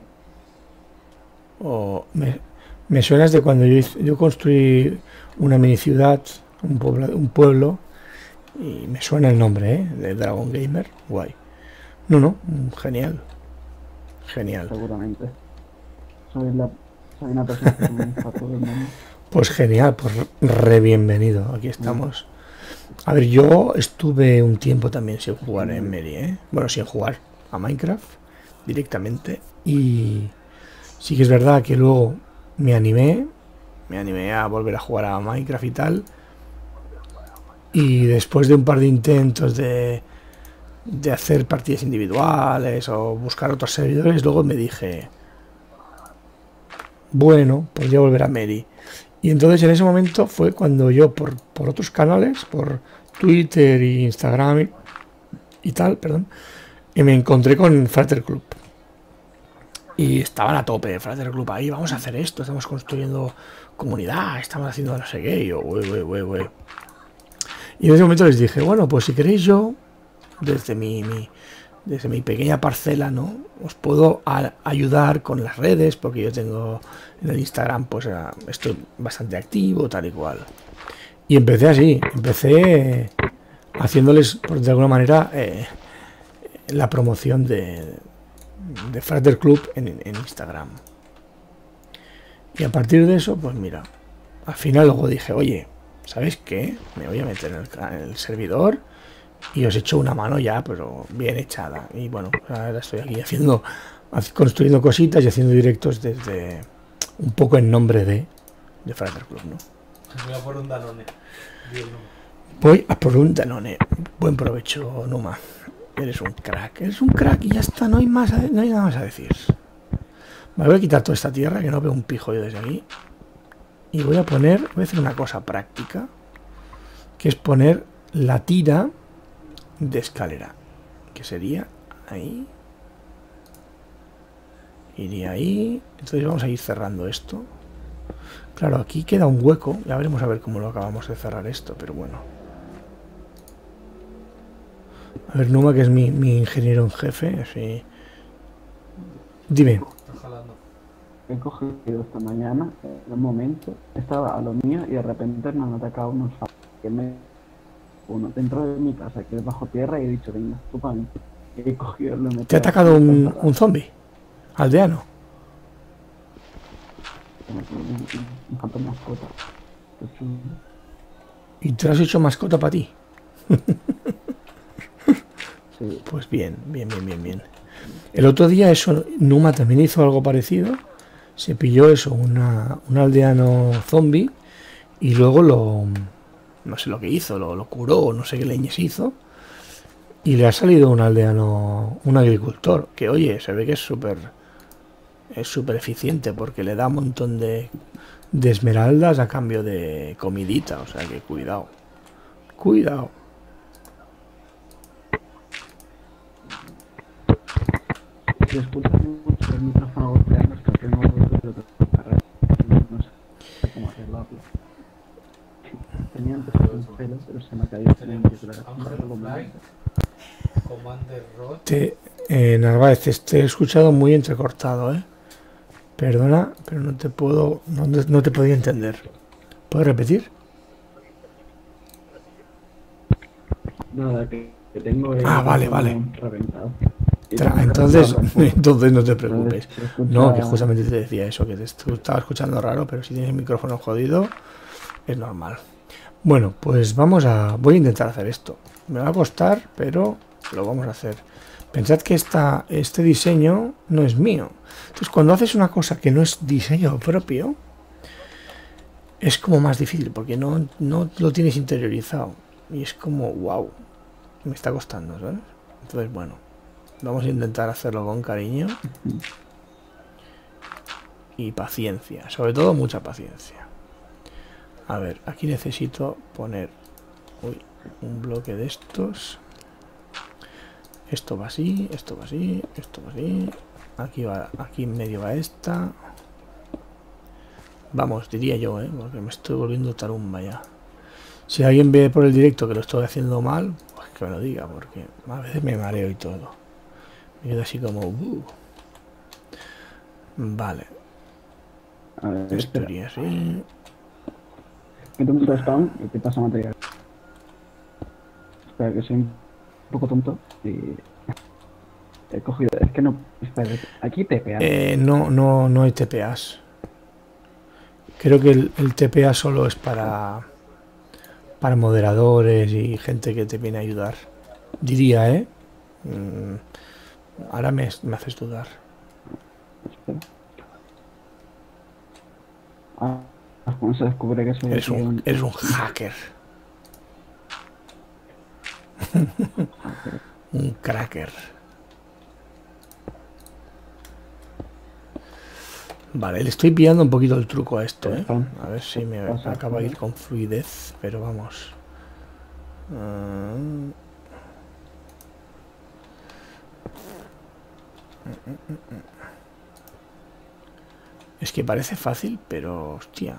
¿O me suenas de cuando yo construí una mini ciudad, un pueblo, y me suena el nombre, ¿eh? De Dragon Gamer? Guay. No, genial. Genial. Seguramente. Soy una persona que comienza a todo el mundo. Pues genial, pues re bienvenido, aquí estamos. A ver, yo estuve un tiempo también sin jugar en Mary, ¿eh? Bueno, sin jugar a Minecraft directamente. Y sí que es verdad que luego me animé a volver a jugar a Minecraft y tal. Y después de un par de intentos de hacer partidas individuales o buscar otros servidores, luego me dije, bueno, podría volver a Mary. Y entonces en ese momento fue cuando yo por otros canales, por Twitter e Instagram y tal, perdón, y me encontré con Frater Club. Y estaban a tope, Frater Club ahí, vamos a hacer esto, estamos construyendo comunidad, estamos haciendo no sé qué, y yo, güey. Y en ese momento les dije, bueno, pues si queréis yo, desde mi desde mi pequeña parcela, ¿no? Os puedo ayudar con las redes, porque yo tengo en el Instagram, pues estoy bastante activo, tal y cual. Y empecé así, empecé haciéndoles, de alguna manera, la promoción de Frater Club en Instagram. Y a partir de eso, pues mira, al final luego dije, oye, ¿sabéis qué? Me voy a meter en el servidor y os echo una mano ya, pero bien echada. Y bueno, ahora estoy aquí construyendo cositas y haciendo directos desde un poco en nombre de Frater Club, ¿no? Voy a por un Danone. Voy a por un Danone. Buen provecho, Numa. Eres un crack y ya está, no hay nada más a decir. Me voy a quitar toda esta tierra, que no veo un pijo yo desde aquí. Y voy a hacer una cosa práctica, que es poner la tira de escalera, que sería ahí. Iría ahí. Entonces vamos a ir cerrando esto. Claro, aquí queda un hueco. Ya veremos a ver cómo lo acabamos de cerrar esto, pero bueno. A ver, Numa, que es mi ingeniero en jefe, así. Dime. Está jalando. He cogido esta mañana, en un momento, estaba a lo mío y de repente me han atacado unos uno dentro de mi casa, que es bajo tierra, y he dicho, venga, tú para mí. Y he cogido, lo he metido. ¿Te ha atacado un zombie? ¿Aldeano? Me falta mascota. ¿Y te lo has hecho mascota para ti? Sí. Pues bien. El otro día eso, Numa también hizo algo parecido. Se pilló eso, un aldeano zombie, y luego no sé lo que hizo, lo curó, no sé qué leñes hizo, y le ha salido un aldeano, un agricultor, que oye, se ve que es súper eficiente, porque le da un montón de esmeraldas a cambio de comidita, o sea que cuidado. Si escuchas mucho el micrófono golpeando, es que tengo no sé cómo arreglarlo. Tenía antes un pelo, pero se me ha caído. Tenemos Ángel Fly, Commander Rod. Narváez, te he escuchado muy entrecortado, ¿eh? Perdona, pero no te podía entender. ¿Puedes repetir? Nada, que tengo el vale. reventado. Entonces no te preocupes. No, que justamente te decía eso, que te estaba escuchando raro, pero si tienes el micrófono jodido, es normal. Bueno, pues voy a intentar hacer esto. Me va a costar, pero lo vamos a hacer. Pensad que este diseño no es mío. Entonces, cuando haces una cosa que no es diseño propio, es como más difícil, porque no lo tienes interiorizado. Y es como, wow, me está costando, ¿sabes? Entonces, bueno, vamos a intentar hacerlo con cariño y paciencia, sobre todo mucha paciencia. A ver, aquí necesito poner un bloque de estos. Esto va así, esto va así, esto va así. Aquí en medio va esta. Vamos, diría yo, porque me estoy volviendo tarumba ya. Si alguien ve por el directo que lo estoy haciendo mal, pues que me lo diga, porque a veces me mareo y todo. Me quedo así como... Vale. A ver, Esto iría así. Me tomo un spawn y te pasa material. Espera, que soy un poco tonto y... He cogido... Es que no... Espera, aquí TPA. No hay TPAs. Creo que el TPA solo es para moderadores y gente que te viene a ayudar. Diría, ahora me haces dudar. Espera. ¿Cómo se descubre que soy eres un hacker? Un cracker. Vale, le estoy pillando un poquito el truco a esto, A ver si me acaba de ir con fluidez, pero vamos. Es que parece fácil, pero hostia.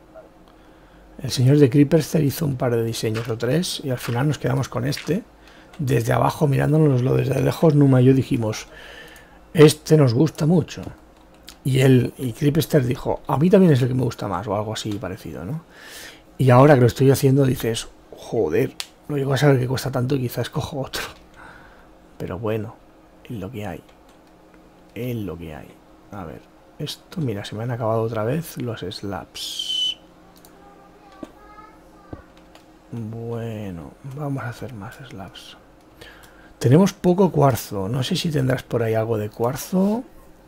El señor de Creeperster hizo un par de diseños o tres y al final nos quedamos con este. desde abajo mirándonoslo desde lejos, Numa y yo dijimos, este nos gusta mucho. Y Creepster dijo, a mí también es el que me gusta más, o algo así parecido, ¿no? Y ahora que lo estoy haciendo dices, joder, no llego a saber que cuesta tanto y quizás cojo otro. Pero bueno, es lo que hay. Es lo que hay. A ver, esto, mira, se me han acabado otra vez los slabs. Bueno, vamos a hacer más slabs. Tenemos poco cuarzo. No sé si tendrás por ahí algo de cuarzo.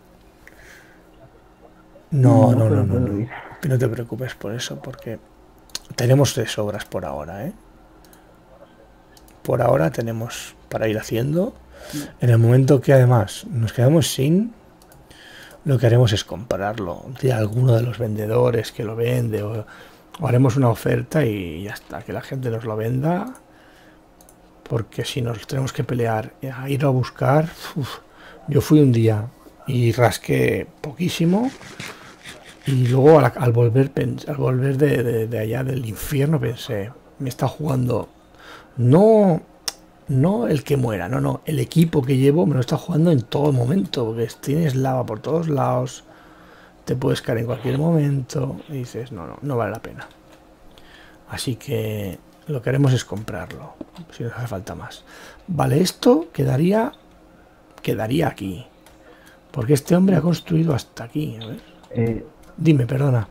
No. No te preocupes por eso, porque tenemos de sobras por ahora, ¿eh? Por ahora tenemos para ir haciendo. En el momento que además nos quedamos sin, lo que haremos es comprarlo de alguno de los vendedores que lo vende, o haremos una oferta y ya está, que la gente nos lo venda. Porque si nos tenemos que pelear a ir a buscar, yo fui un día y rasqué poquísimo. Y luego al volver de allá del infierno pensé, me está jugando no el que muera, no, el equipo que llevo me lo está jugando en todo momento, porque tienes lava por todos lados, te puedes caer en cualquier momento, y dices, no vale la pena. Así que lo que haremos es comprarlo, si nos hace falta más. Vale, esto quedaría aquí, porque este hombre ha construido hasta aquí, a ver. Dime, perdona.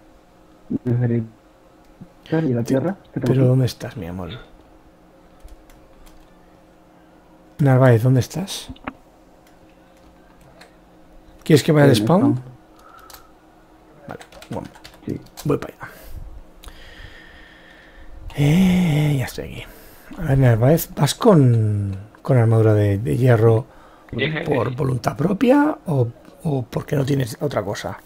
¿Y la tierra? Pero ¿dónde estás, mi amor? Narváez, ¿dónde estás? ¿Quieres que vaya al spawn? Vale, bueno, sí. Voy para allá. Ya estoy aquí. A ver, Narváez, ¿vas con armadura de hierro por voluntad propia o porque no tienes otra cosa?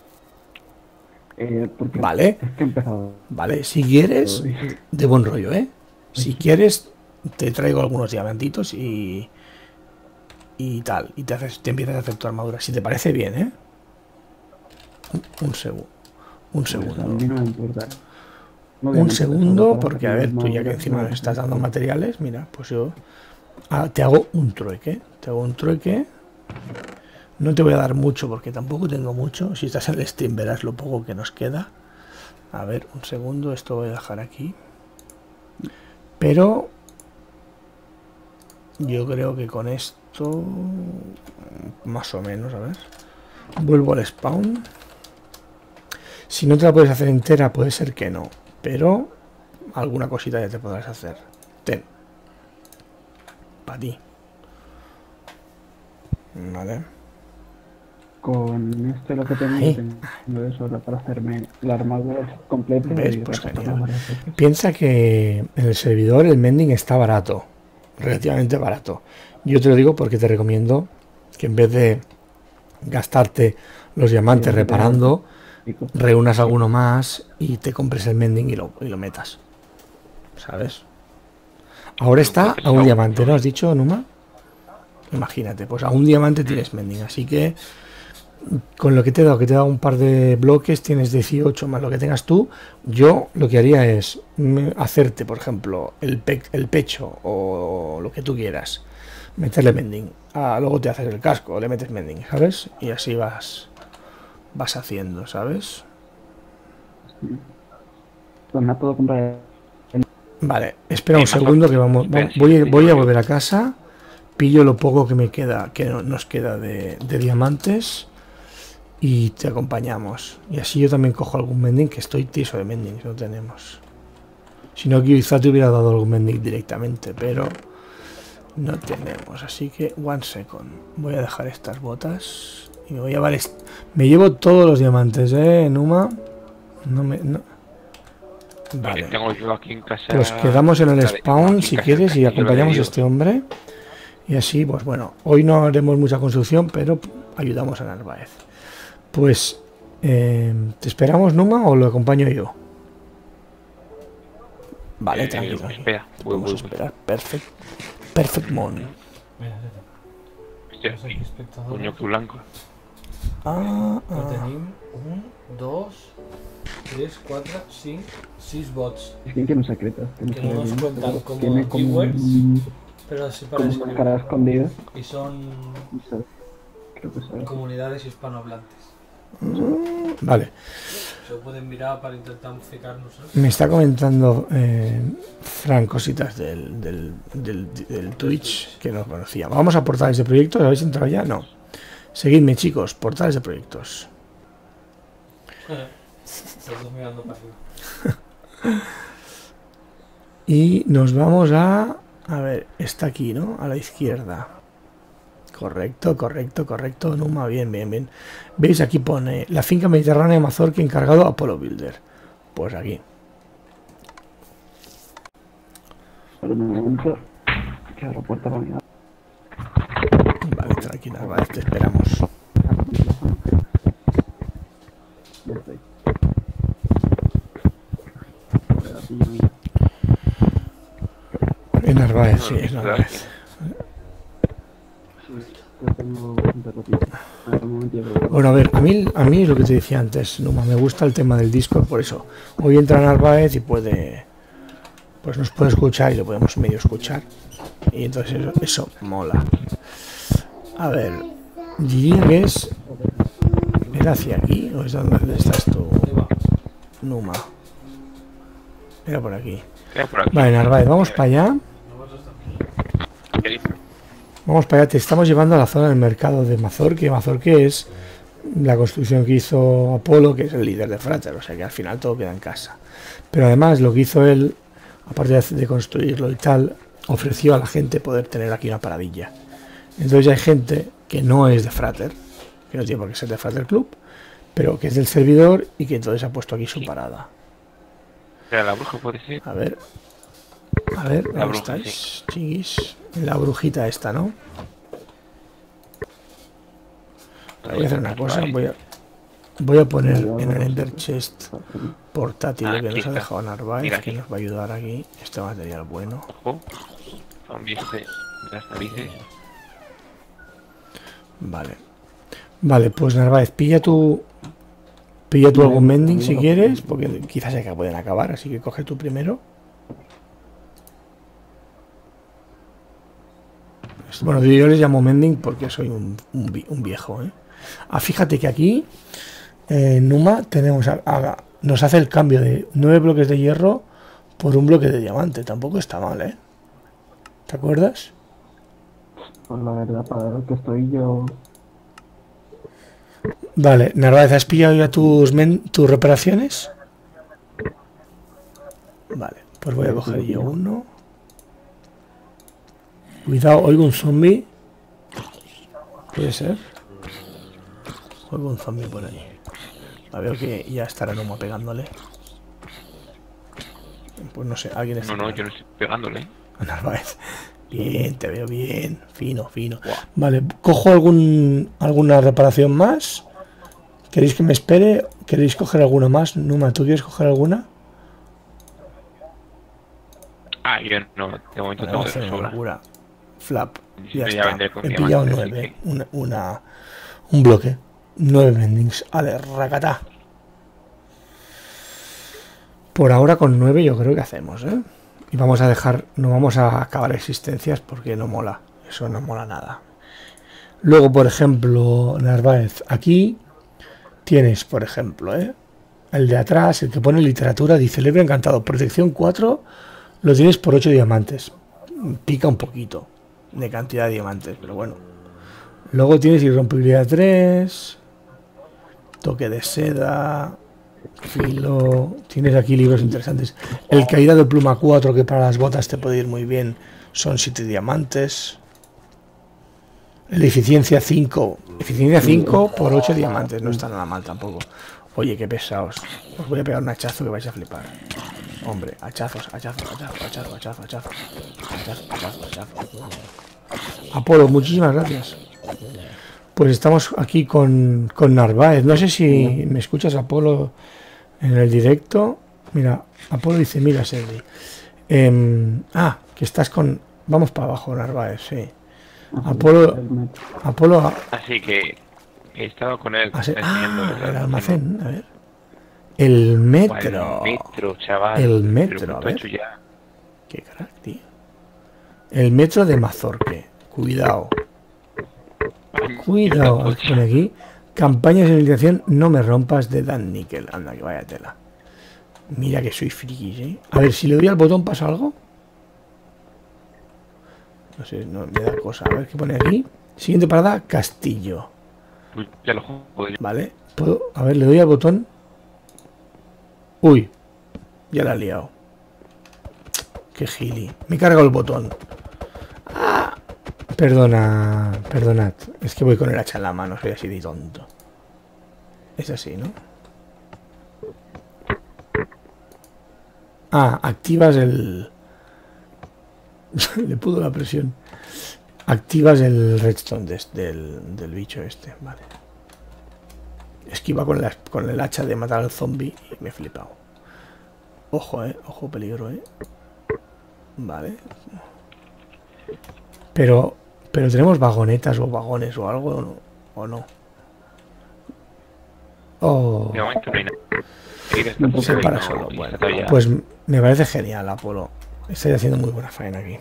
Porque vale. Es que he empezado. Vale, si quieres, de buen rollo, ¿eh? Si quieres, te traigo algunos diamantitos y tal. Y te empiezas a hacer tu armadura. Si te parece bien, ¿eh? Un segundo. A mí no me importa. Un segundo, porque a ver, tú ya que encima me estás dando materiales, mira, pues yo te hago un trueque. No te voy a dar mucho porque tampoco tengo mucho. Si estás en el stream verás lo poco que nos queda. A ver, un segundo, esto voy a dejar aquí. Pero yo creo que con esto más o menos, a ver. Vuelvo al spawn. Si no te la puedes hacer entera, puede ser que no. Pero alguna cosita ya te podrás hacer. Ten. Para ti. Vale. Con esto lo que tengo de sobra para hacerme la armadura completa. ¿Ves? Pues genial. Piensa que en el servidor el mending está barato. Relativamente barato. Yo te lo digo porque te recomiendo que en vez de gastarte los diamantes reparando, reúnas alguno más y te compres el mending y lo metas. ¿Sabes? Ahora está a un diamante, ¿no has dicho, Numa? Imagínate, pues a un diamante tienes mending, así que con lo que te he dado, un par de bloques, tienes 18 más lo que tengas tú. Yo lo que haría es hacerte, por ejemplo, el pecho o lo que tú quieras, meterle mending. Luego te haces el casco, le metes mending, ¿sabes? Y así vas haciendo, ¿sabes? Pues me puedo comprar. Vale, espera un segundo que voy a volver a casa. Pillo lo poco que me queda, que nos queda de diamantes. Y te acompañamos. Y así yo también cojo algún mending, que estoy tieso de mending, no tenemos. Si no, quizá te hubiera dado algún mending directamente, pero no tenemos. Así que, one second. Voy a dejar estas botas. Y me voy a llevar... Me llevo todos los diamantes, Numa. Vale. Tengo yo aquí en casa. Pues quedamos en el spawn, si quieres, y acompañamos a este hombre. Y así, pues bueno, hoy no haremos mucha construcción, pero ayudamos a Narváez. Pues, ¿te esperamos, Numa, o lo acompaño yo? Vale, tranquilo. Espera, Vamos a esperar. Perfect Mon. Hostia, coño, qué blanco. Tenim 1, 2, 3, 4, 5, 6 bots. Es que no secretos. Que no nos cuentan como Tiene como keywords. Pero sí como parece una cara escondida. y son No sé, creo que sí. comunidades hispanohablantes. Vale. Se pueden mirar para intentar fijarnos, ¿sabes? Me está comentando Fran cositas del Twitch que no conocía. Vamos a portales de proyectos. ¿Habéis entrado ya? No. Seguidme, chicos. Portales de proyectos. Estoy mirando para arriba. Y nos vamos a ver, está aquí, ¿no? A la izquierda. Correcto, correcto, correcto. Numa, bien, bien, bien. ¿Veis? Aquí pone la finca mediterránea de Mazorca encargado a Apollo Builder. Pues aquí. Por un momento, que abro puerta para mirar. Vale, tranquila, vale, te esperamos. Ya estoy. Pero así yo miro. En Narváez, sí, es Narváez. Sí, yo tengo bastante ratito. A ver, un momentito. Bueno, a ver, a mí lo que te decía antes, Numa, me gusta el tema del Discord, por eso. Hoy entra Narváez y puede, pues nos puede escuchar y lo podemos medio escuchar. Y entonces eso mola. A ver, diría que ¿era hacia aquí o es donde estás tú, Numa? Era por aquí. Por aquí. Vale, Narváez, vamos para allá. ¿Qué dice? Vamos para allá, te estamos llevando a la zona del mercado de Mazorque. Mazorque es la construcción que hizo Apolo, que es el líder de Frater, o sea que al final todo queda en casa. Pero además lo que hizo él, aparte de construirlo y tal, ofreció a la gente poder tener aquí una paradilla. Entonces ya hay gente que no es de Frater, que no tiene por qué ser de Frater Club, pero que es del servidor y que entonces ha puesto aquí su parada. ¿Era la bruja, puede ser? A ver, La ¿dónde bruja, estáis, chiquis? La brujita esta, ¿no? Voy a hacer una cosa, voy a poner en el Ender Chest portátil que nos ha dejado Narváez, que nos va a ayudar aquí. Este material bueno. Ojo. Zombies de las narices. Vale. Vale, pues Narváez, pilla tú algún mending si quieres, porque quizás ya que pueden acabar, así que coge tú primero. Bueno, yo les llamo mending porque soy un viejo, ¿eh? Ah, fíjate que aquí en Numa tenemos nos hace el cambio de 9 bloques de hierro por un bloque de diamante. Tampoco está mal, ¿eh? ¿Te acuerdas? Pues la verdad, para lo que estoy yo. Vale, Narváez, ¿has pillado ya tus reparaciones? Vale, pues voy a coger yo uno. Cuidado, oigo un zombie. ¿Puede ser? Oigo un zombie por ahí. A ver que ya estará Numa pegándole. Pues no sé, alguien está. No, yo no estoy pegándole. Narváez. Bien, te veo bien. Fino, fino. Wow. Vale, ¿cojo alguna reparación más? ¿Queréis que me espere? ¿Queréis coger alguna más? Numa, ¿tú quieres coger alguna? Ah, yo no, de momento tengo de sobra. Locura. Flap. Ya Me está. vendré con He pillado diamantes, 9. Un bloque. 9 vendings. Ale, racatá. Por ahora con 9 yo creo que hacemos, ¿eh? Y vamos a dejar, no vamos a acabar existencias porque no mola. Eso no mola nada. Luego, por ejemplo, Narváez, aquí tienes, por ejemplo, el de atrás, el que pone literatura, dice Libre Encantado, protección 4, lo tienes por 8 diamantes. Pica un poquito de cantidad de diamantes, pero bueno. Luego tienes irrompibilidad 3, toque de seda, filo. Tienes aquí libros interesantes. El caída de pluma 4, que para las botas te puede ir muy bien, son 7 diamantes. El eficiencia 5. Eficiencia 5 por 8 diamantes. No está nada mal tampoco. Oye, qué pesados. Os voy a pegar un hachazo que vais a flipar. Hombre, hachazos. Apolo, muchísimas gracias. Pues estamos aquí con Narváez. No sé si me escuchas, Apolo, en el directo. Mira, Apolo dice, mira, Sergi. Que estás con... Vamos para abajo, Narváez, sí. Apolo... Así que he estado con él. El almacén, a ver. El metro. El metro, chaval. El metro, a ver. Ya. Qué crack, tío. El metro de Mazorque. Cuidado. Cuidado. A ver qué pone aquí. Campaña de señalización No me rompas de Dan Nickel. Anda, que vaya tela. Mira que soy friki, ¿eh? A ver, si le doy al botón, ¿pasa algo? No sé, no me da cosa. A ver qué pone aquí. Siguiente parada, Castillo. Uy, ya lo joder. Vale. ¿Puedo? A ver, le doy al botón. Uy. Ya la he liado. Qué gili. Me he cargado el botón. ¡Ah! Perdonad. Es que voy con el hacha en la mano. Soy así de tonto. Es así, ¿no? Ah, activas el... Le pudo la presión. Activas el redstone del bicho este. Vale. Esquiva con el hacha de matar al zombie y me he flipado. Ojo, ojo, peligro, Vale. Pero tenemos vagonetas o vagones o algo, ¿o no? Oh. De momento no hay nada. Se para solo. Bueno, pues me parece genial, Apolo. Estoy haciendo muy buena faena aquí.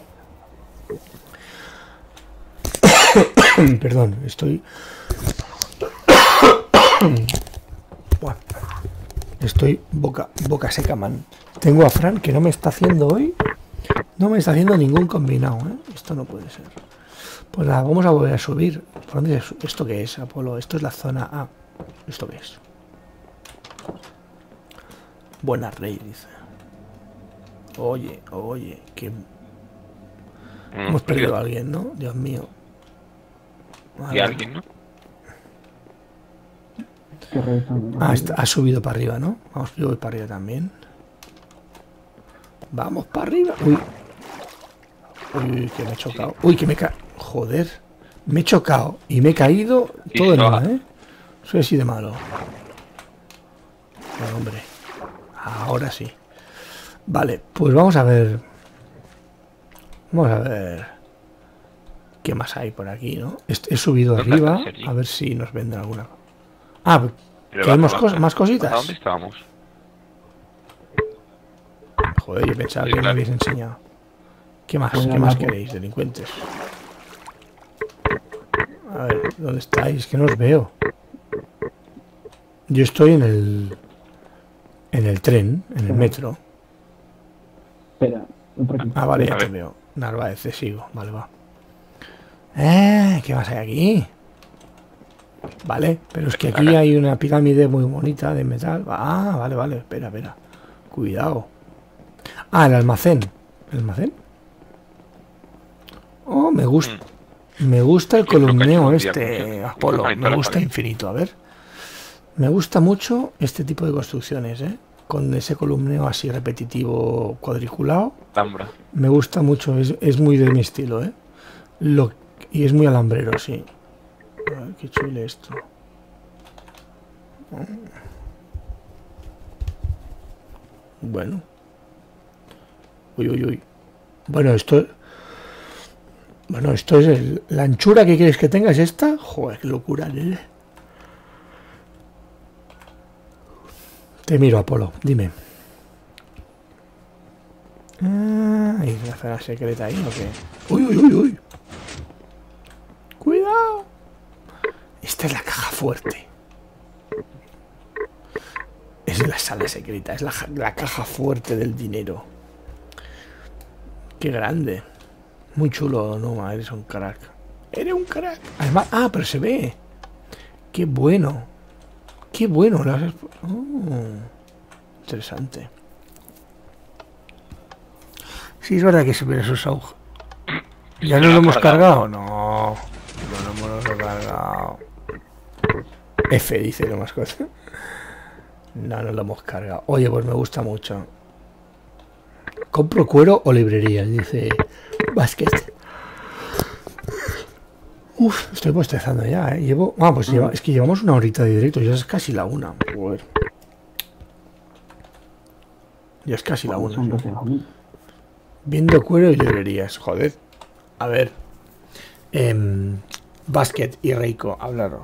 Perdón, estoy... Bueno, estoy boca seca, man. Tengo a Fran que no me está haciendo hoy. No me está haciendo ningún combinado, Esto no puede ser. Pues nada, vamos a volver a subir. ¿Por dónde es? ¿Esto qué es, Apolo? Esto es la zona A. ¿Esto qué es? Buena rey, dice. Oye, que... Hemos perdido a alguien, ¿no? Dios mío. ¿Y alguien, no? Ah, ha subido para arriba, ¿no? Vamos, yo voy para arriba también. Vamos para arriba. Uy, que me he chocado. Uy, que me he joder. Me he chocado y me he caído todo de nada, Soy así de malo. Bueno, hombre. Ahora sí. Vale, pues vamos a ver. Vamos a ver qué más hay por aquí, ¿no? He subido arriba a ver si nos venden alguna. Ah, ¿queremos más cositas? ¿A dónde estábamos? Joder, yo pensaba que me habéis enseñado. ¿Qué más? ¿Qué más queréis, delincuentes? A ver, ¿dónde estáis? Que no os veo. Yo estoy en el tren, en el metro. Espera, ah, vale, ya te veo. Narváez, te sigo. Vale, va. ¿Qué más hay aquí? Vale, pero es que aquí hay una pirámide muy bonita de metal. Ah, vale, espera. Cuidado. Ah, el almacén. ¿El almacén? Oh, me gusta. Me gusta el columneo este, Apolo. Me gusta infinito, a ver. Me gusta mucho este tipo de construcciones, con ese columneo así repetitivo cuadriculado. Alhambra. Me gusta mucho, es muy de mi estilo, y es muy alambrero, sí. A ver, qué chule esto. Bueno. Uy. Bueno, esto es la anchura que quieres que tenga es esta. Joder, qué locura, Te miro, Apolo, dime. ¿Hay una zona secreta ahí o qué? Uy. Cuidado. Esta es la caja fuerte. Es la sala secreta, es la caja fuerte del dinero. Qué grande. Muy chulo, no, eres un crack. Eres un crack. Además, pero se ve. Qué bueno. Interesante. Sí, es verdad que se ven esos agujeros. ¿Ya no lo hemos cargado? No lo hemos cargado. F dice lo más cosa. No lo hemos cargado. Oye, pues me gusta mucho. ¿Compro cuero o librería? Dice Basket. Uf, estoy bostezando ya, Llevo... es que llevamos una horita de directo. Ya es casi la una. Joder. Ya es casi la una. Viendo cuero y librerías. Joder. A ver. Basket y Reiko, hablaron.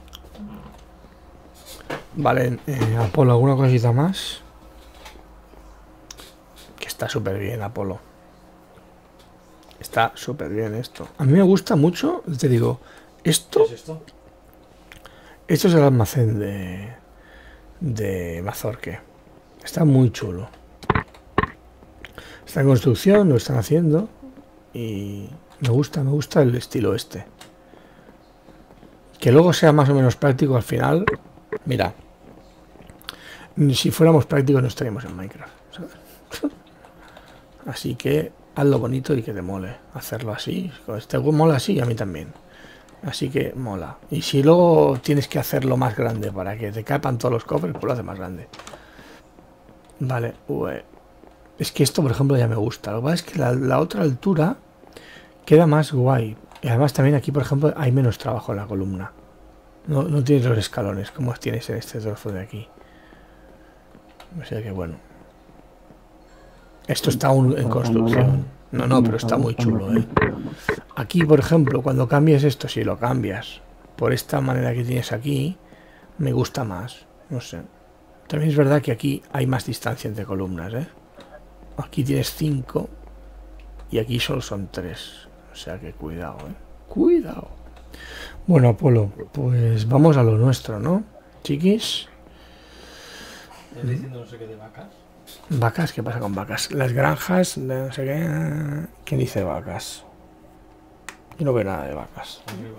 Vale, Apolo, ¿alguna cosita más? Está súper bien, Apolo. Está súper bien esto. A mí me gusta mucho, te digo, esto... ¿Qué es esto? Esto es el almacén de Mazorque. Está muy chulo. Está en construcción, lo están haciendo. Y me gusta el estilo este. Que luego sea más o menos práctico al final. Mira. Si fuéramos prácticos no estaríamos en Minecraft, ¿sabes? Así que hazlo bonito y que te mole. Hacerlo así. Este mola así, a mí también. Así que mola. Y si luego tienes que hacerlo más grande para que te capan todos los cofres, pues lo hace más grande. Vale. Es que esto, por ejemplo, ya me gusta. Lo que pasa es que la otra altura queda más guay. Y además también aquí, por ejemplo, hay menos trabajo en la columna. No tienes los escalones como tienes en este trozo de aquí. O sea que bueno. Esto está aún en construcción. No, pero está muy chulo, ¿eh? Aquí, por ejemplo, cuando cambies esto, si lo cambias por esta manera que tienes aquí, me gusta más. No sé. También es verdad que aquí hay más distancia entre columnas, ¿eh? Aquí tienes 5 y aquí solo son 3. O sea que cuidado, ¿eh? Cuidado. Bueno, Apolo, pues vamos a lo nuestro, ¿no? Chiquis. ¿Estás diciendo no sé qué de vacas? ¿Vacas? ¿Qué pasa con vacas? Las granjas, no sé qué. ¿Quién dice vacas? Yo no veo nada de vacas. Arriba.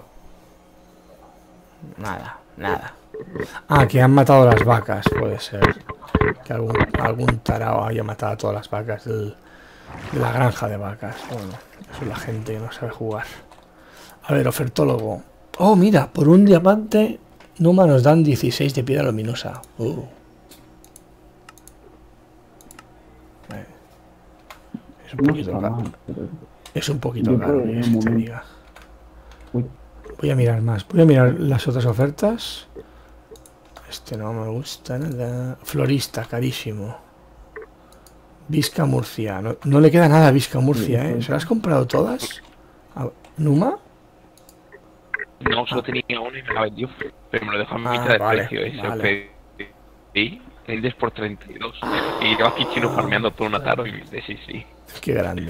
Nada. Ah, que han matado las vacas, puede ser. Que algún tarao haya matado a todas las vacas de la granja de vacas. Bueno, eso es la gente que no sabe jugar. A ver, ofertólogo. Oh, mira, por un diamante Numa nos dan 16 de piedra luminosa. Es un poquito raro. Es un poquito raro que te diga. Voy a mirar más. Voy a mirar las otras ofertas. Este no me gusta nada. Florista, carísimo. Vizca Murcia. No le queda nada a Vizca Murcia, ¿eh? ¿Se las has comprado todas? ¿Numa? No, solo tenía uno y me la vendió. Pero me lo dejó a mitad de precio. Ese pedí el 10 por 32. Y llevo aquí chino farmeando todo una tarde y me dice sí. Qué grande.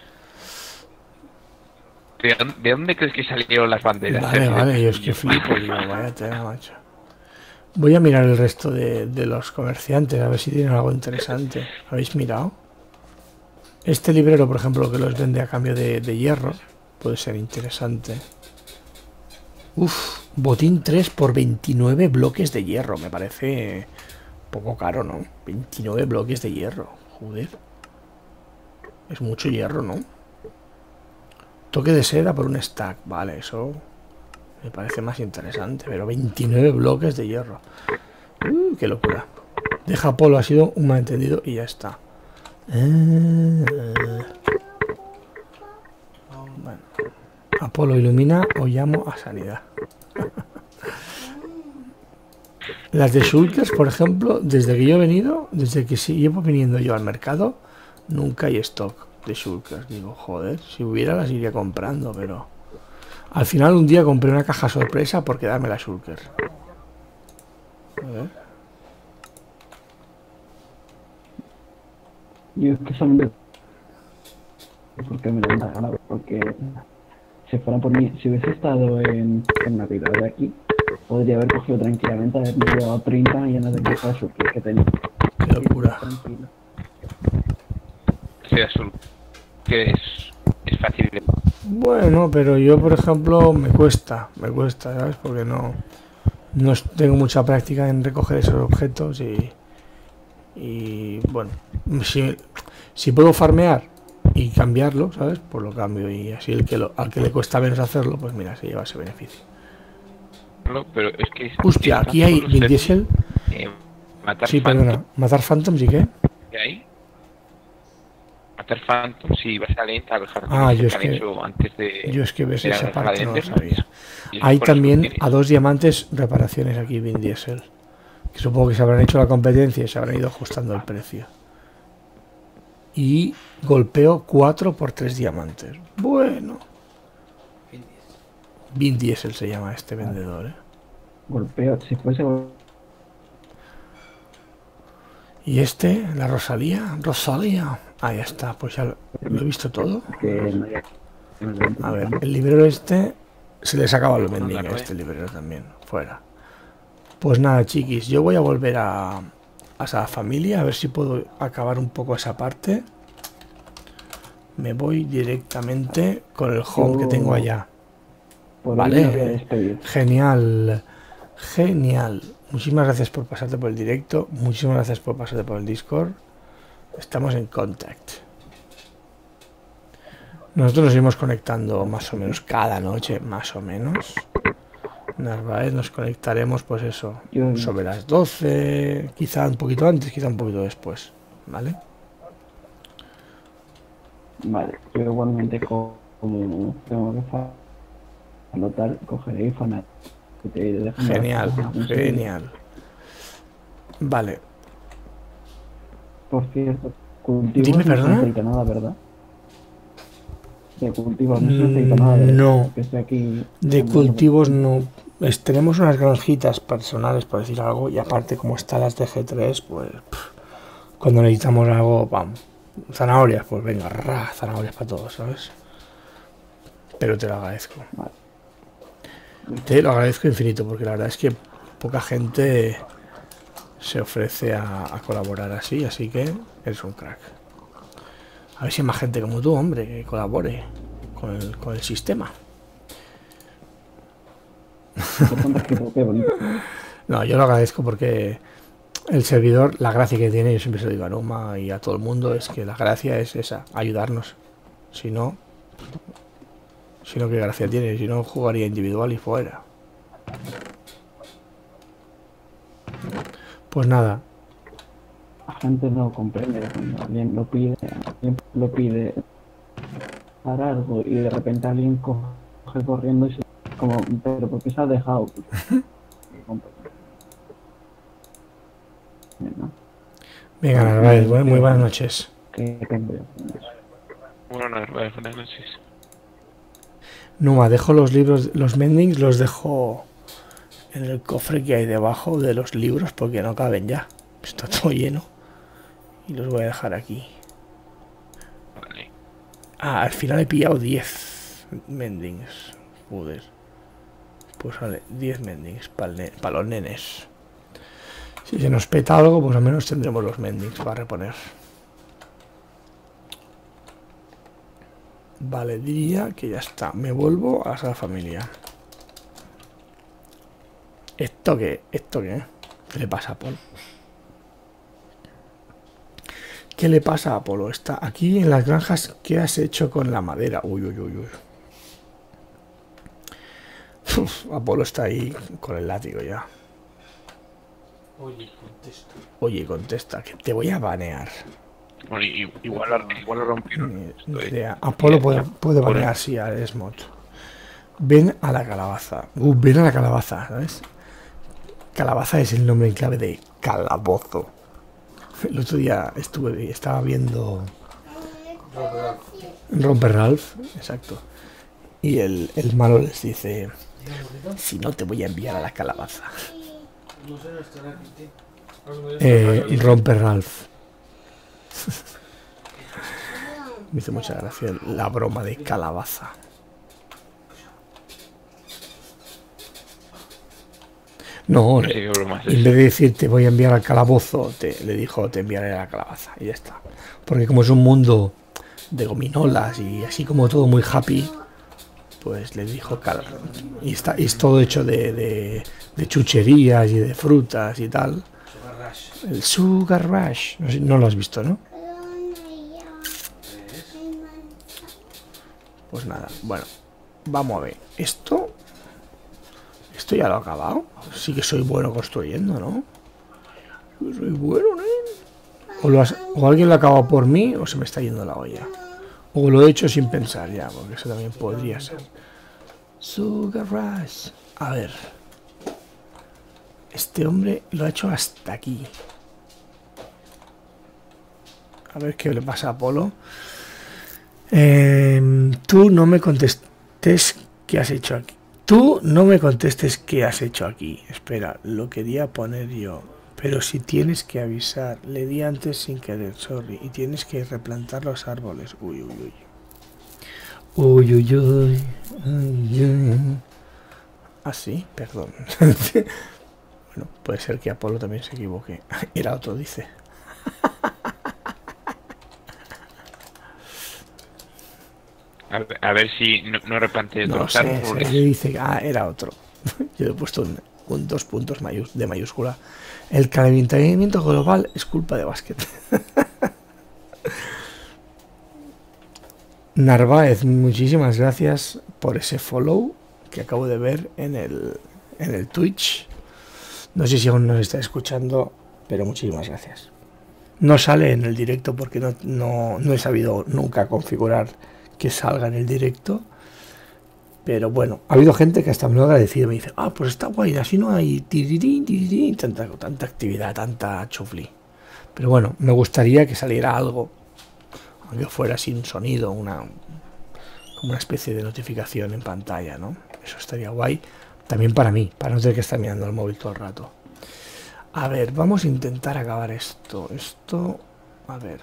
¿De dónde crees que salieron las banderas? Vale, yo es que flipo, digo, vaya tela, macho. Voy a mirar el resto de los comerciantes, a ver si tienen algo interesante. ¿Habéis mirado? Este librero, por ejemplo, que los vende a cambio de hierro, puede ser interesante. Uf, botín 3 por 29 bloques de hierro, me parece poco caro, ¿no? 29 bloques de hierro, joder. Es mucho hierro, ¿no? Toque de seda por un stack. Vale, eso me parece más interesante. Pero 29 bloques de hierro. Qué locura. Deja Apolo, ha sido un malentendido y ya está. Bueno. Apolo ilumina o llamo a sanidad. Las de Shulkers, por ejemplo, desde que yo he venido, desde que llevo viniendo yo al mercado, nunca hay stock de Shulkers. Digo, joder, si hubiera las iría comprando, pero al final un día compré una caja sorpresa por quedarme la Shulkers. Yo es que son de... porque me lo han regalado, porque si fuera por mí, si hubiese estado en Navidad de aquí, podría haber cogido tranquilamente, haberme llevado 30 millones de cajas de Shulkers que tenía. Qué locura. Tranquilo. Sí, azul. Que es fácil de... Bueno, pero yo, por ejemplo, me cuesta, ¿sabes? Porque no tengo mucha práctica en recoger esos objetos y bueno, si puedo farmear y cambiarlo, ¿sabes? Pues lo cambio y así al que le cuesta menos hacerlo, pues mira, se lleva ese beneficio. No, pero es que... Hostia, aquí hay Vin Diesel. Matar Sí, Phantom, perdona, matar Phantoms y qué. ¿qué hay? Matar Phantom, sí, vas a lenta, yo es que... antes de... Yo es que ves esa parte, no lo sabía. Y Hay por eso también tienes. a 2 diamantes reparaciones aquí Vin Diesel. Que supongo que se habrán hecho la competencia y se habrán ido ajustando el precio. Y golpeo 4 por 3 diamantes. Bueno. Vin Diesel se llama este vendedor, ¿eh? Golpeo, si fuese... Y este, la Rosalía. Ahí está, pues ya lo he visto todo. Que no haya... A ver, el librero este se les acaba el vending a este librero también. Fuera. Pues nada, chiquis, yo voy a volver a esa familia, a ver si puedo acabar un poco esa parte. Me voy directamente con el home que tengo allá. Vale, genial, genial. Muchísimas gracias por pasarte por el directo, muchísimas gracias por pasarte por el Discord. Estamos en contact. Nosotros nos iremos conectando más o menos cada noche, más o menos. Narváez, nos conectaremos pues eso, sobre las 12, quizá un poquito antes, quizá un poquito después, ¿vale? Vale, yo igualmente como tengo que anotar, cogeré y fanar. Genial, genial. Vale. Por cierto, cultivos dime, no perdona. se necesita nada, ¿verdad? De cultivos no se necesita nada, ¿verdad? No, que esté aquí de cultivos no. Tenemos unas granjitas personales, por decir algo, y aparte como están las de G3, pues cuando necesitamos algo, vamos, zanahorias, pues venga, zanahorias para todos, ¿sabes? Pero te lo agradezco. Vale. Te lo agradezco infinito, porque la verdad es que poca gente se ofrece a colaborar así que eres un crack. A ver si hay más gente como tú, hombre, que colabore con el sistema. No, yo lo agradezco porque el servidor, la gracia que tiene, yo siempre se lo digo a Noma y a todo el mundo, es que la gracia es esa, ayudarnos. Si no, qué gracia tiene, si no jugaría individual y fuera. Pues nada. La gente no comprende cuando alguien lo pide para algo y de repente alguien coge corriendo y se como, pero ¿por qué se ha dejado? Venga, Narváez, muy buenas noches. Bueno, Narváez, buenas noches. Numa, dejo los libros, los mendings los dejo en el cofre que hay debajo de los libros porque no caben ya. Está todo lleno. Y los voy a dejar aquí. Vale. Ah, al final he pillado 10 mendings. Joder. Pues vale, 10 mendings para los nenes. Si se nos peta algo, pues al menos tendremos los mendings para reponer. Vale, diría que ya está. Me vuelvo a la sala familia. ¿Esto qué? ¿Qué le pasa a Apolo? ¿Qué le pasa a Apolo? Está aquí en las granjas. ¿Qué has hecho con la madera? Uy. Apolo está ahí con el látigo ya. Oye, contesta, que te voy a banear. Bueno, igual lo rompieron. Apolo puede banear, sí, a Esmod. Ven a la calabaza. Ven a la calabaza, ¿sabes? Calabaza es el nombre en clave de calabozo. El otro día estaba viendo Romper Ralph, exacto. Y el malo les dice: si no, te voy a enviar a la calabaza. Romper Ralph. Me hizo mucha gracia la broma de calabaza. No, en vez de decir te voy a enviar al calabozo, le dijo te enviaré a la calabaza y ya está. Porque como es un mundo de gominolas y así como todo muy happy, pues le dijo y es todo hecho de chucherías y de frutas y tal. El Sugar Rush. No lo has visto, ¿no? Pues nada, bueno, vamos a ver. Esto ya lo he acabado. Sí que soy bueno construyendo, ¿no? Soy bueno, ¿no? O alguien lo ha acabado por mí o se me está yendo la olla. O lo he hecho sin pensar ya, porque eso también podría ser. Sugar Rush. A ver. Este hombre lo ha hecho hasta aquí. A ver qué le pasa a Apolo. Tú no me contestes qué has hecho aquí. Tú no me contestes qué has hecho aquí. Espera, lo quería poner yo. Pero si tienes que avisar, le di antes sin querer, sorry, y tienes que replantar los árboles. Uy, uy, uy. Uy, uy, uy. Uy, uy. Ah, sí, perdón. Bueno, puede ser que Apolo también se equivoque. Era otro, dice. A ver si no replanteo No todos los sé, árboles. se dice, era otro. Yo le he puesto un 2 puntos de mayúscula. El calentamiento global es culpa de Básquet. Narváez, muchísimas gracias por ese follow que acabo de ver en el Twitch. No sé si aún nos está escuchando, pero muchísimas gracias. No sale en el directo porque no he sabido nunca configurar que salga en el directo. Pero bueno, ha habido gente que hasta me lo ha agradecido. Me dice, pues está guay, así no hay tirirín, tanta actividad, tanta chufli. Pero bueno, me gustaría que saliera algo, aunque fuera sin sonido, como una especie de notificación en pantalla, ¿no? Eso estaría guay. También para mí, para no tener que estar mirando el móvil todo el rato. A ver, vamos a intentar acabar esto. A ver.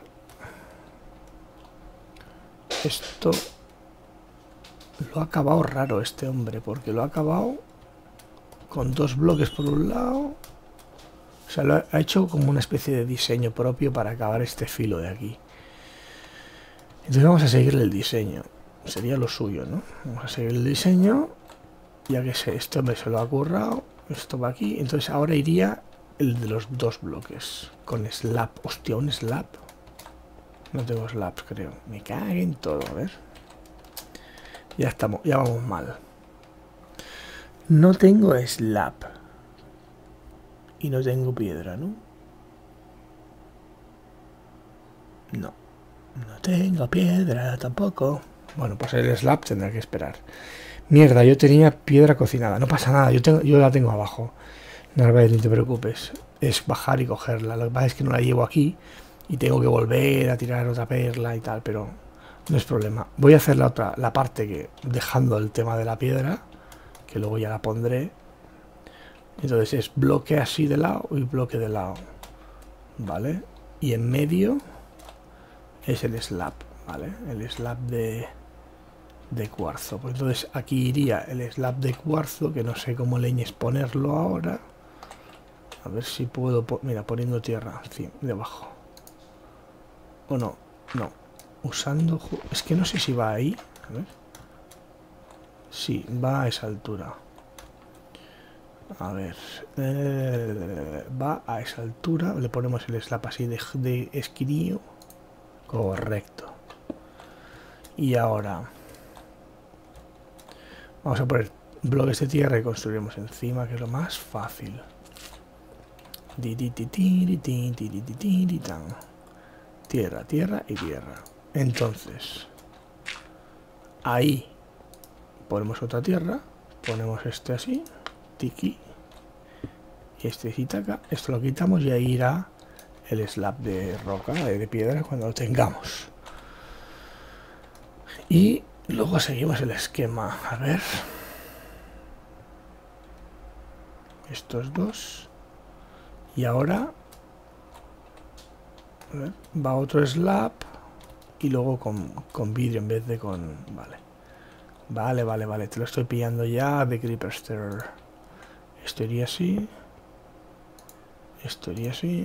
Esto lo ha acabado raro este hombre, porque lo ha acabado con 2 bloques por un lado. O sea, lo ha hecho como una especie de diseño propio para acabar este filo de aquí. Entonces vamos a seguirle el diseño. Sería lo suyo, ¿no? Vamos a seguir el diseño. Ya que este hombre se lo ha currado. Esto va aquí. Entonces ahora iría el de los 2 bloques. Con slab. Hostia, un slab. No tengo slabs, creo. Me cague en todo, a ver. Ya vamos mal. No tengo slab. Y no tengo piedra, ¿no? No. No tengo piedra tampoco. Bueno, pues el slab tendrá que esperar. Mierda, yo tenía piedra cocinada. No pasa nada, yo la tengo abajo. Narváez, no te preocupes. Es bajar y cogerla. Lo que pasa es que no la llevo aquí y tengo que volver a tirar otra perla y tal, pero no es problema. Voy a hacer la parte que dejando el tema de la piedra, que luego ya la pondré. Entonces es bloque así de lado y bloque de lado. ¿Vale? Y en medio es el slab, ¿vale? El slab de cuarzo. Pues entonces aquí iría el slab de cuarzo, que no sé cómo leñes ponerlo ahora. A ver si puedo... Mira, poniendo tierra debajo. O no, usando... Es que no sé si va ahí. A ver. Sí, va a esa altura. A ver. Va a esa altura. Le ponemos el slab así de esquinillo. Correcto. Y ahora... Vamos a poner bloques de tierra y construiremos encima, que es lo más fácil. Tierra, tierra y tierra. Entonces, ahí ponemos otra tierra. Ponemos este así. Tiki. Y este citaca. Esto lo quitamos y ahí irá el slab de roca, de piedra, cuando lo tengamos. Y luego seguimos el esquema. A ver. Estos dos. Y ahora a ver, va otro slab. Y luego con vidrio en vez de con... Vale. Te lo estoy pillando ya de Creeperster. Esto iría así. Esto iría así.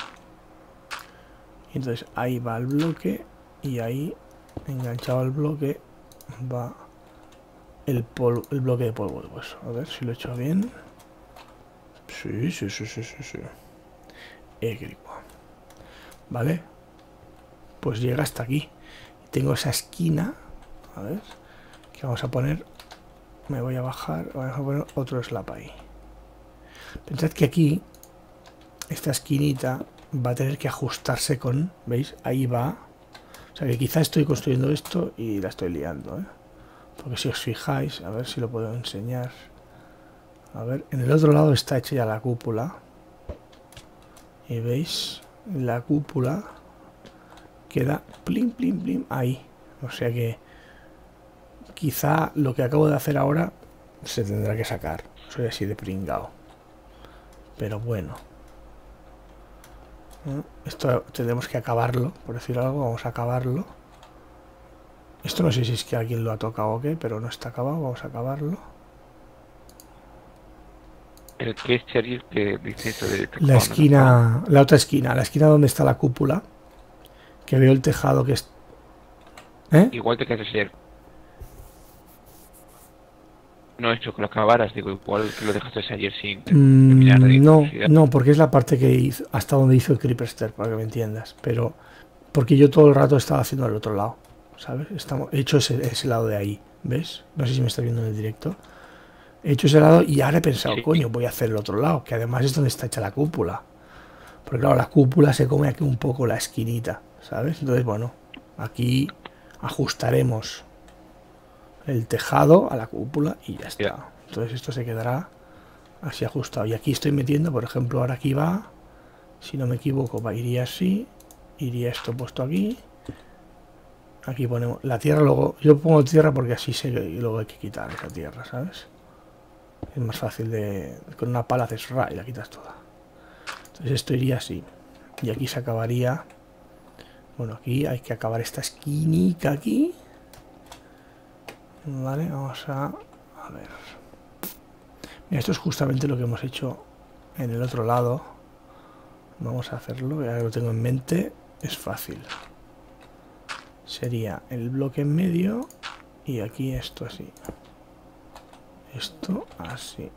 Y entonces ahí va el bloque. Y ahí, enganchado al bloque, va el bloque de polvo de hueso. A ver si lo he hecho bien. Sí. Egripo. Vale. Pues llega hasta aquí. Tengo esa esquina. A ver. Que vamos a poner. Me voy a bajar. Vamos a poner otro slab ahí. Pensad que aquí, esta esquinita va a tener que ajustarse con... ¿Veis? Ahí va. O sea que quizá estoy construyendo esto y la estoy liando, ¿eh? Porque si os fijáis, a ver si lo puedo enseñar. A ver, en el otro lado está hecha ya la cúpula. Y veis, la cúpula queda plim, plim, plim ahí. O sea que quizá lo que acabo de hacer ahora se tendrá que sacar. Soy así de pringao. Pero bueno. Esto tendremos que acabarlo, por decir algo, vamos a acabarlo. Esto no sé si es que alguien lo ha tocado o qué, pero no está acabado, vamos a acabarlo. ¿El qué es Cheryl que dice eso de La esquina, la otra esquina, la esquina donde está la cúpula, que veo el tejado que es... Igual te quedas ayer. No he hecho que lo acabaras, digo, igual que lo dejaste ayer sin terminar de no, porque es la parte que hizo, hasta donde hizo el Creeperster, para que me entiendas. Pero porque yo todo el rato estaba haciendo el otro lado, ¿sabes? He hecho ese lado de ahí, ¿ves? No sé si me está viendo en el directo. He hecho ese lado y ahora he pensado, Sí. coño, voy a hacer el otro lado, que además es donde está hecha la cúpula. Porque claro, la cúpula se come aquí un poco la esquinita, ¿sabes? Entonces, bueno, aquí ajustaremos el tejado a la cúpula y ya está. Entonces esto se quedará así ajustado. Y aquí estoy metiendo, por ejemplo, ahora aquí va, si no me equivoco, iría así, iría esto puesto aquí. Aquí ponemos la tierra, luego yo pongo tierra porque así sé que luego hay que quitar esa tierra, ¿sabes? Es más fácil con una pala haces ra y la quitas toda. Entonces esto iría así. Y aquí se acabaría. Bueno, aquí hay que acabar esta esquinica aquí. Vale, vamos a ver. Mira, esto es justamente lo que hemos hecho en el otro lado. Vamos a hacerlo, ya lo tengo en mente. Es fácil. Sería el bloque en medio y aquí esto así. Esto así.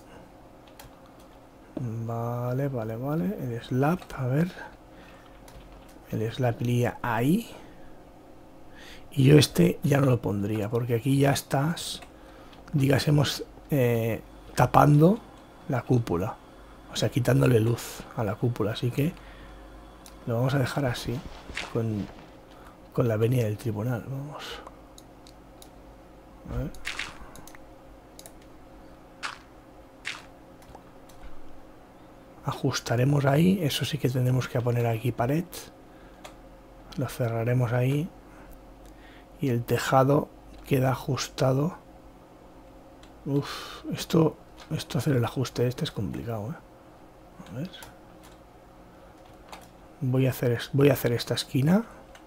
Vale, vale, vale. El slab, a ver. El slab iría ahí. Y yo este ya no lo pondría, porque aquí ya estás, digásemos, tapando la cúpula. O sea, quitándole luz a la cúpula. Así que lo vamos a dejar así, con la avenida del tribunal. Vamos. A ver. Ajustaremos ahí. Eso sí que tendremos que poner aquí pared. Lo cerraremos ahí. Y el tejado queda ajustado. Uf, esto hacer el ajuste este es complicado, ¿eh? A ver. Voy a hacer esta esquina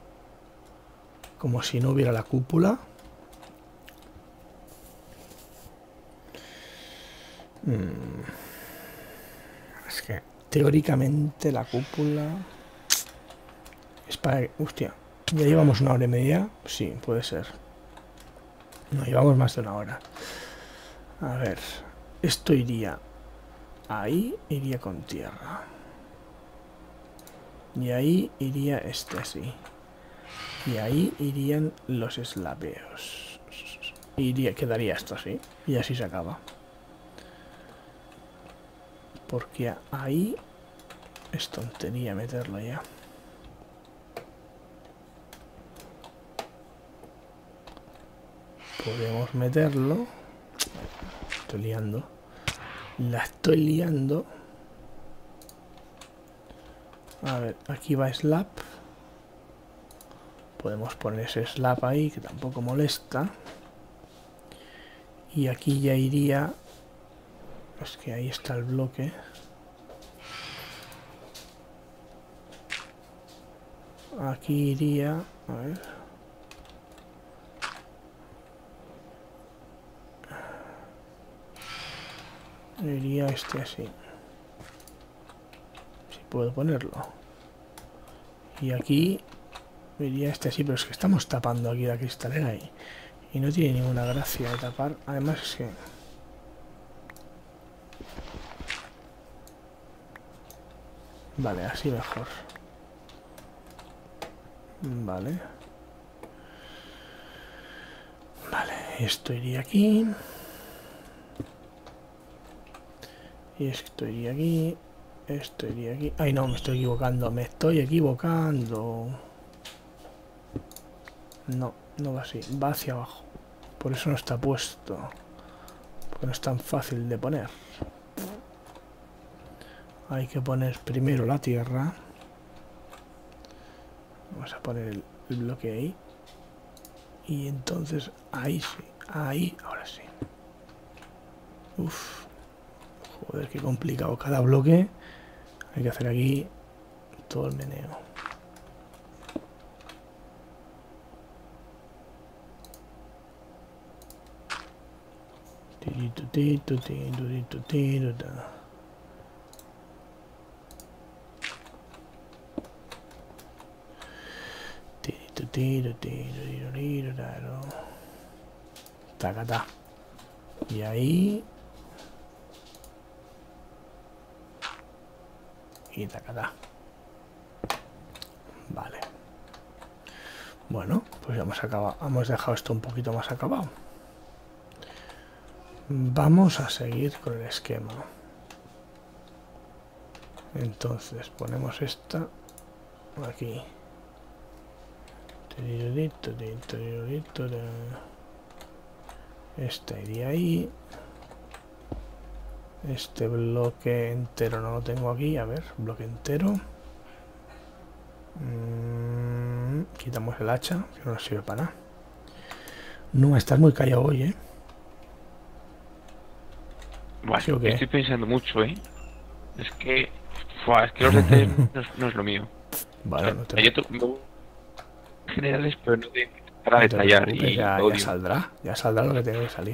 como si no hubiera la cúpula. Es que teóricamente la cúpula es para... Hostia, ¿ya llevamos 1 hora y media? Sí, puede ser. No, llevamos más de 1 hora. A ver, esto iría ahí, iría con tierra. Y ahí iría este así. Y ahí irían los eslabeos. Quedaría esto así. Y así se acaba. Porque ahí es tontería meterlo ya. Podemos meterlo. Estoy liando. La estoy liando. A ver, aquí va slab. Podemos poner ese slab ahí, que tampoco molesta. Y aquí ya iría... Es que ahí está el bloque. Aquí iría... A ver... Iría este así. Si puedo ponerlo. Y aquí iría este así, pero es que estamos tapando aquí la cristalera y no tiene ninguna gracia de tapar. Además es que... Vale, así mejor. Vale. Vale, esto iría aquí. Y esto iría aquí. Esto iría aquí. Ay, no, me estoy equivocando. Me estoy equivocando. No, no va así. Va hacia abajo. Por eso no está puesto. Porque no es tan fácil de poner. Hay que poner primero la tierra. Vamos a poner el bloque ahí. Y entonces ahí sí. Ahí, ahora sí. Uf. Joder, qué complicado. Cada bloque hay que hacer aquí todo el meneo. Tacata. Y ahí. Y tacata. Vale. Bueno, pues ya hemos acabado. Hemos dejado esto un poquito más acabado. Vamos a seguir con el esquema. Entonces ponemos esta aquí. Esta iría ahí. Este bloque entero no lo tengo aquí. A ver, bloque entero. Quitamos el hacha, que no nos sirve para nada. No, estás muy callado hoy, ¿eh? Bueno, ¿sí, estoy pensando mucho, ¿eh? Es que los detalles no es lo mío. Bueno, no te... Yo generales, pero no para detallar. Y ya saldrá lo que tiene que salir.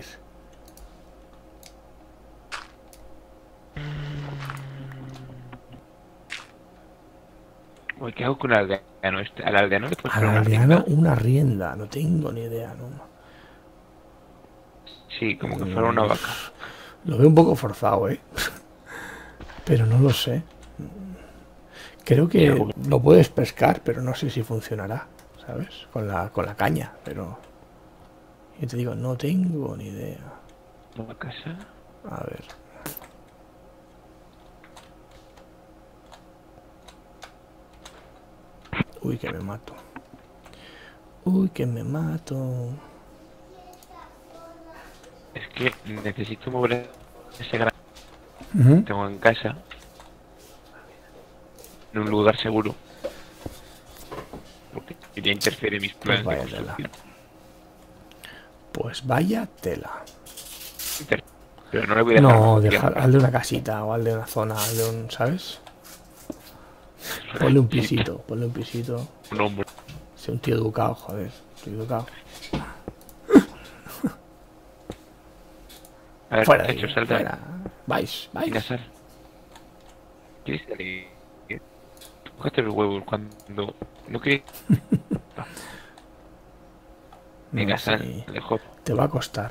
¿Qué hago con el aldeano? ¿Al aldeano le puedes poner una rienda? Una rienda, no tengo ni idea, ¿no? Sí, como que fuera una vaca. Lo veo un poco forzado, ¿eh? Pero no lo sé. Creo que lo puedes pescar, pero no sé si funcionará, ¿sabes? Con la caña, pero... Yo te digo, no tengo ni idea. ¿Una casa? A ver... Uy, que me mato. Uy, que me mato. Es que necesito mover ese gran... que tengo en casa. En un lugar seguro. Porque quería interferir en mis planes. Pues vaya tela. Pues vaya tela. Pero no le voy a dejar... No, al de una casita o al de una zona, al de un... ¿Sabes? Ponle un pisito, ponle un pisito. Un hombre. Sé un tío educado, joder. Estoy educado. A ver, fuera, hecho, salta. Fuera. Vais. ¿Quieres salir? Cógete los huevos cuando... No quieres... Venga, sal, lejos. Te va a costar.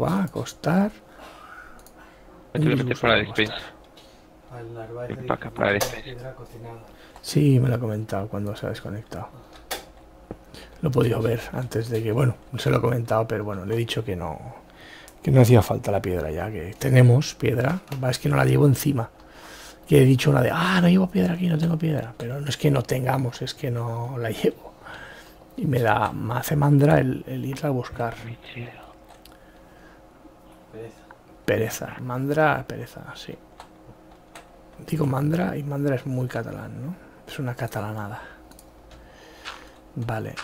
Vete para la despensa. Para la despensa. Sí, me lo ha comentado cuando se ha desconectado. Lo he podido ver antes de que... Bueno, se lo he comentado, pero bueno, le he dicho que no hacía falta la piedra ya, que tenemos piedra. Lo que pasa es que no la llevo encima. Que he dicho una de... no llevo piedra aquí, no tengo piedra. Pero no es que no tengamos, es que no la llevo. Y me hace mandra el ir a buscar. Pereza. Mandra, pereza, sí. Digo mandra y mandra es muy catalán, ¿no? Es una catalanada. Vale.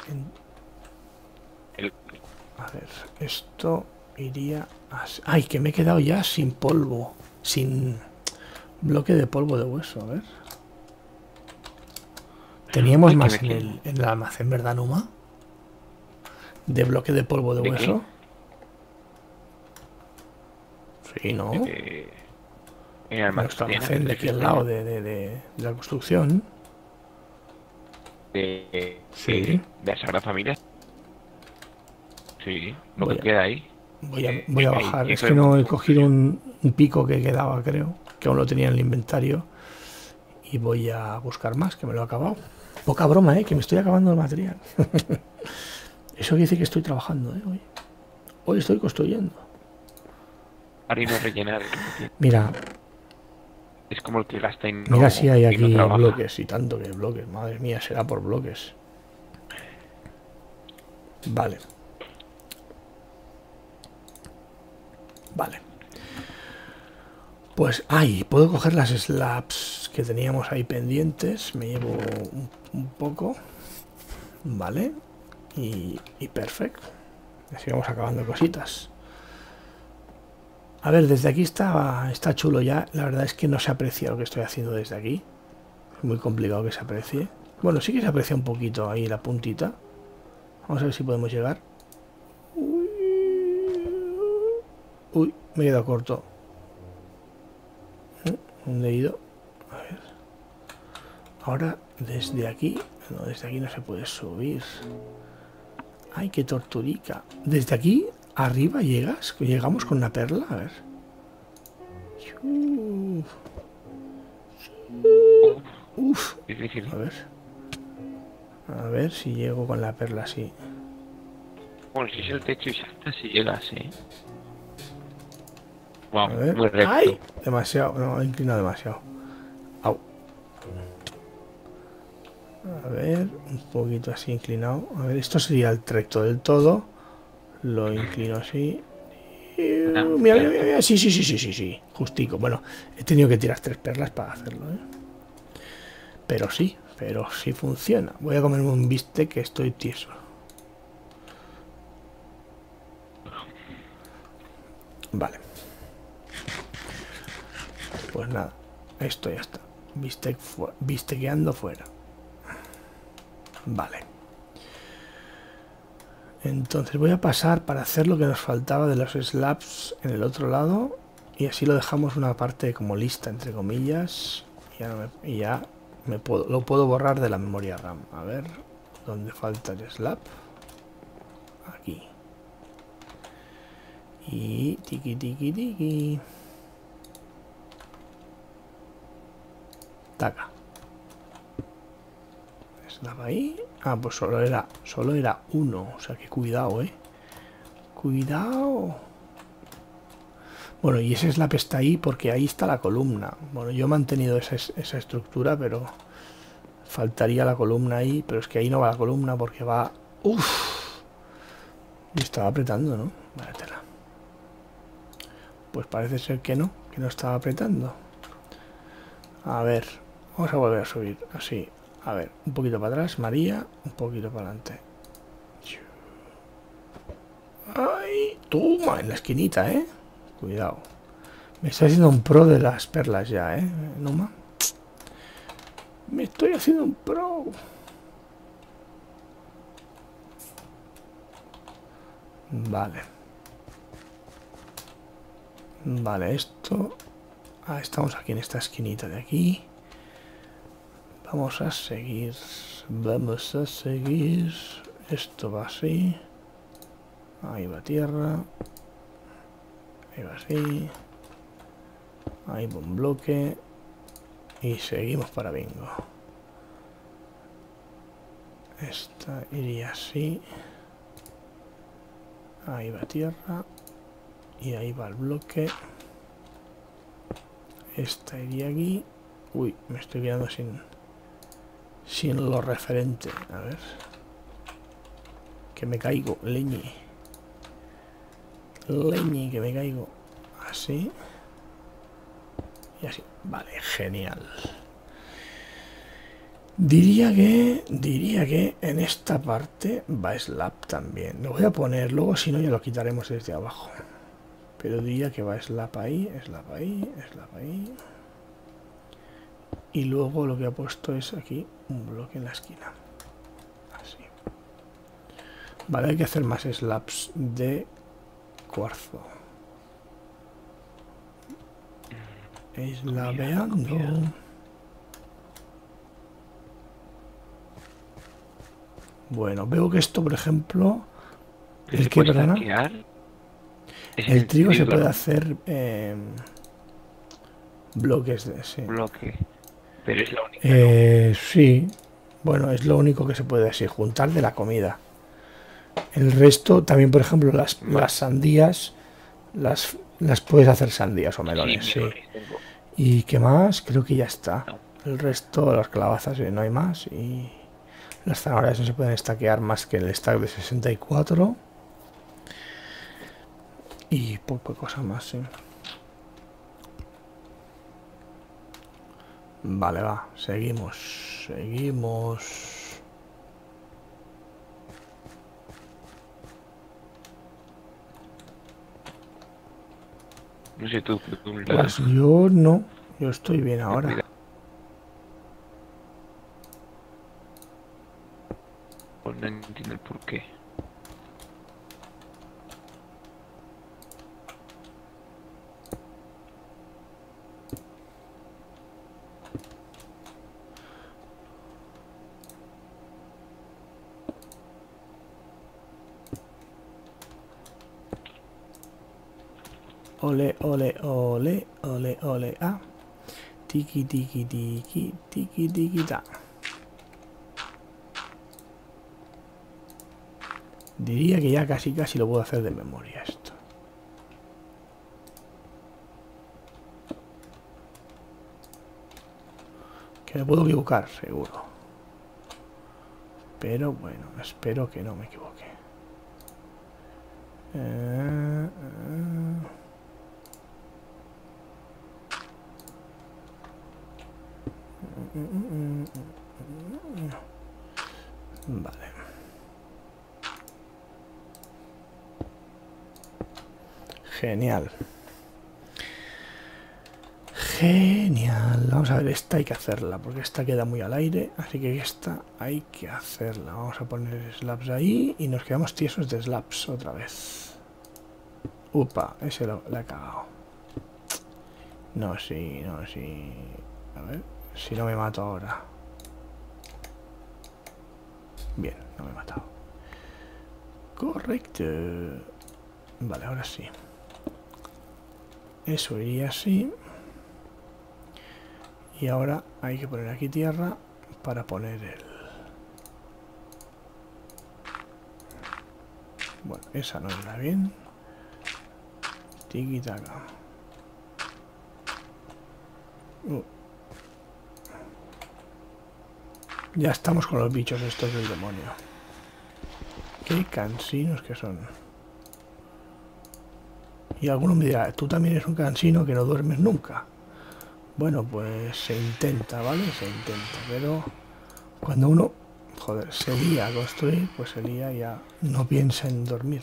A ver, esto iría así. ¡Ay, que me he quedado ya sin polvo! Sin bloque de polvo de hueso, a ver. Teníamos más en el almacén, ¿verdad, Numa? De bloque de polvo de hueso. Sí, ¿no? Nuestro almacén de aquí al lado de la construcción. Sí. De la Sagrada Familia. Sí, lo que queda ahí. Voy a bajar. Es que no he cogido un pico que quedaba, creo. Que aún lo tenía en el inventario. Y voy a buscar más, que me lo he acabado. Poca broma, que me estoy acabando el material. Eso quiere decir que estoy trabajando, hoy. Hoy estoy construyendo. Harina rellenar. Mira. Es como el que gasta y no. Mira si hay aquí bloques y tanto que bloques. Madre mía, será por bloques. Vale. Pues, puedo coger las slabs que teníamos ahí pendientes. Me llevo un poco. Vale. Y perfecto. Así vamos acabando cositas. A ver, desde aquí está chulo ya. La verdad es que no se aprecia lo que estoy haciendo desde aquí. Muy complicado que se aprecie. Bueno, sí que se aprecia un poquito ahí la puntita. Vamos a ver si podemos llegar. Uy, me he quedado corto. ¿Dónde he ido? A ver. Ahora, desde aquí... No, desde aquí no se puede subir. Ay, qué torturica. Desde aquí, arriba llegas. Llegamos con una perla. A ver. Uf. Difícil. A ver. A ver si llego con la perla así. Bueno, si es el techo y salta, si llegas, Wow, A ver. muy recto. ¡Ay! Demasiado. No, he inclinado demasiado. Au. A ver, un poquito así inclinado. A ver, esto sería el recto del todo. Lo inclino así. Mira, mira, mira. Sí, sí, sí, sí, sí, sí. Justico. Bueno, he tenido que tirar 3 perlas para hacerlo, pero sí funciona. Voy a comerme un bistec que estoy tieso. Vale. Pues nada, esto ya está. Bistequeando fuera. Vale. Entonces voy a pasar para hacer lo que nos faltaba de los slabs en el otro lado. Y así lo dejamos una parte como lista, entre comillas. Y ya lo puedo borrar de la memoria RAM. A ver, ¿dónde falta el slab? Aquí. Y tiki tiki tiki. Taca. Slab ahí. Ah, pues solo era uno. O sea que cuidado, Cuidado. Bueno, y ese slab está ahí porque ahí está la columna. Bueno, yo he mantenido esa estructura, pero faltaría la columna ahí. Pero es que ahí no va la columna porque va... ¡Uf! Y estaba apretando, ¿no? Vale, tela. Pues parece ser que no estaba apretando. A ver, vamos a volver a subir, así. A ver, un poquito para atrás, María, un poquito para adelante. ¡Ay! ¡Toma! En la esquinita, Cuidado. Me estoy haciendo un pro de las perlas ya, Numa. Me estoy haciendo un pro. Vale. Vale, esto... Ah, estamos aquí en esta esquinita de aquí. Vamos a seguir. Vamos a seguir. Esto va así. Ahí va tierra. Ahí va así. Ahí va un bloque. Y seguimos para bingo. Esta iría así. Ahí va tierra. Y ahí va el bloque. Esta iría aquí. Uy, me estoy quedando sin lo referente. A ver. Que me caigo. Leñi. Leñi, que me caigo. Así. Y así. Vale, genial. Diría que en esta parte va slab también. Lo voy a poner luego, si no ya lo quitaremos desde abajo. Pero diría que va slab ahí, slab ahí, slab ahí. Y luego lo que ha puesto es aquí un bloque en la esquina. Así. Vale, hay que hacer más slabs de cuarzo. Eslaveando. Bueno, veo que esto, por ejemplo... ¿El qué, perdona? El trigo se puede hacer bloques de... Sí. Bloque. Pero es la única. ¿No? Sí. Bueno, es lo único que se puede así, juntar de la comida. El resto, también, por ejemplo, las sandías, las puedes hacer sandías o melones, sí. ¿Y qué más? Creo que ya está. No. El resto, las calabazas, no hay más. Y las zanahorias no se pueden stackear más que el stack de 64. Y poca cosa más, sí. Vale, va, seguimos. No sé tú. Pues yo no, yo estoy bien ahora. Ole, ole, ole, ole, ole, ah. Tiki, tiki, tiki, tiki, tiki, ta. Diría que ya casi lo puedo hacer de memoria esto. Que me puedo equivocar, seguro. Pero bueno, espero que no me equivoque. Vale. Genial. Genial. Vamos a ver, esta hay que hacerla, porque esta queda muy al aire, así que esta hay que hacerla. Vamos a poner slabs ahí y nos quedamos tiesos de slabs otra vez. Upa, ese lo he cagado. No, sí, no, sí. A ver, si no me mato ahora. Bien, no me he matado. Correcto. Vale, ahora sí. Eso iría así. Y ahora hay que poner aquí tierra para poner el... Bueno, esa no irá bien. Tiki taka. Ya estamos con los bichos estos del demonio. Qué cansinos que son. Y alguno me dirá, tú también eres un cansino que no duermes nunca. Bueno, pues se intenta, ¿vale? Se intenta, pero cuando uno, joder, se lía a construir, pues se lía y ya no piensa en dormir.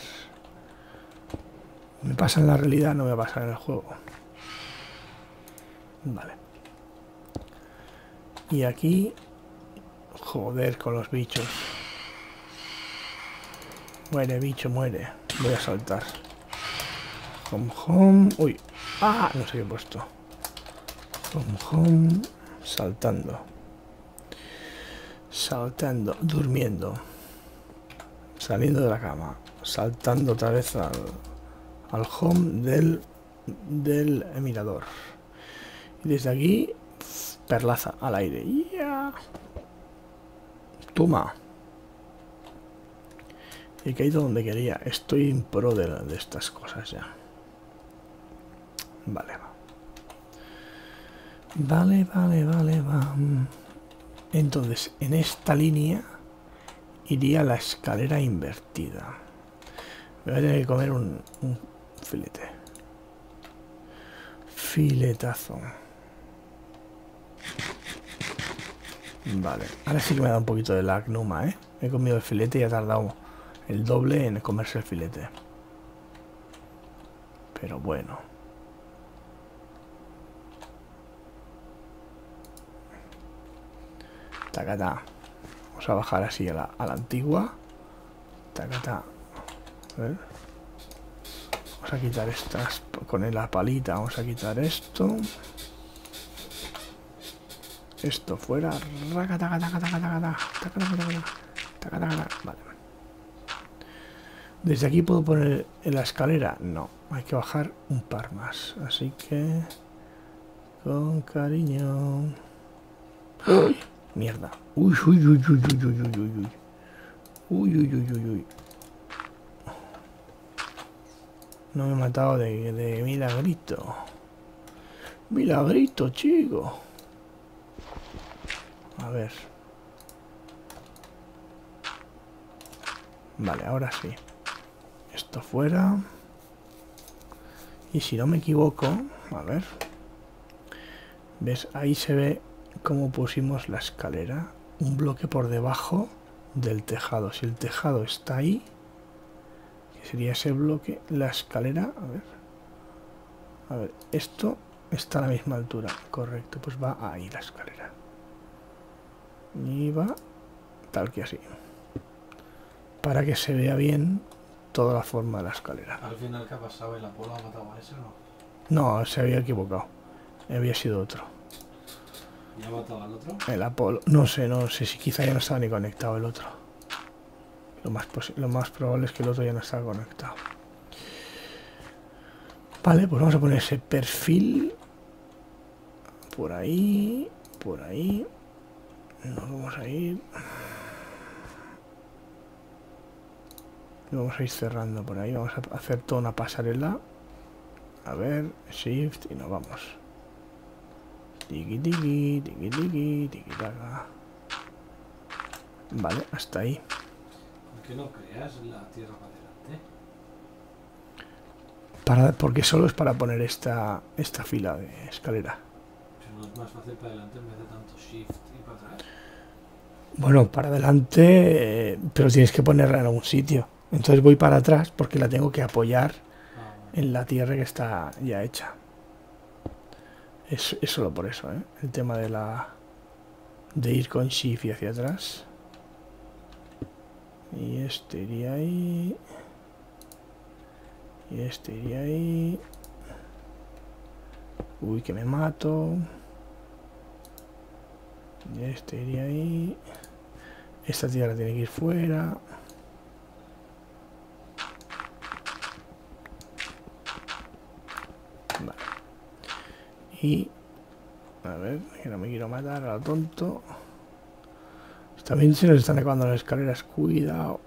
Me pasa en la realidad, no me pasa en el juego. Vale. Y aquí, joder con los bichos. Muere, bicho, muere. Voy a saltar. Home, home. Uy. Ah, no sé qué he puesto. Home, home. Saltando. Saltando. Durmiendo. Saliendo de la cama. Saltando otra vez al home del mirador. Y desde aquí, perlaza al aire. Yeah. Toma. He caído donde quería. Estoy en pro de estas cosas ya. Vale, va. Vale, vale, vale, va. Entonces, en esta línea iría la escalera invertida. Me voy a tener que comer un filete. Filetazo. Vale, ahora sí que me da un poquito de lag Numa, ¿eh? He comido el filete y ha tardado el doble en comerse el filete. Pero bueno. Tacata. Vamos a bajar así a la antigua. Tacata. A ver. Vamos a quitar estas con la palita. Vamos a quitar esto. Esto fuera. Vale. ¿Desde aquí puedo poner en la escalera? No, hay que bajar un par más. Así que... con cariño... ¡Uy! Mierda. Uy, uy, uy, uy, uy, uy, uy, uy. Uy, uy, uy, uy, uy. No me he matado de milagrito. Milagrito, chico. A ver. Vale, ahora sí. Esto fuera. Y si no me equivoco, a ver. ¿Ves? Ahí se ve cómo pusimos la escalera. Un bloque por debajo del tejado. Si el tejado está ahí, que sería ese bloque, la escalera, a ver, esto está a la misma altura. Correcto, pues va ahí la escalera. Y va tal que así. Para que se vea bien toda la forma de la escalera. Al final, ¿qué ha pasado? ¿El Apolo ha matado a ese o no? No, se había equivocado. Había sido otro. ¿Y ha matado al otro? El Apolo. No sé si quizá ya no estaba ni conectado el otro. Lo más probable es que el otro ya no estaba conectado. Vale, pues vamos a poner ese perfil por ahí, por ahí. Nos vamos a ir. Vamos a ir cerrando por ahí. Vamos a hacer toda una pasarela. A ver, shift y nos vamos. Tiki tiki, tiki tiki, tiki taka. Vale, hasta ahí. ¿Por qué no creas la tierra para adelante? Porque solo es para poner esta fila de escalera. Pero no es más fácil para adelante en vez de tanto shift y para atrás. Bueno, para adelante, pero tienes que ponerla en algún sitio. Entonces voy para atrás porque la tengo que apoyar en la tierra que está ya hecha. Es solo por eso, ¿eh? El tema de ir con shift y hacia atrás. Y este iría ahí. Y este iría ahí. Uy, que me mato. Y este iría ahí. Esta tierra tiene que ir fuera. Vale. Y a ver, que no me quiero matar a lo tonto. También se nos están acabando las escaleras. Cuidado.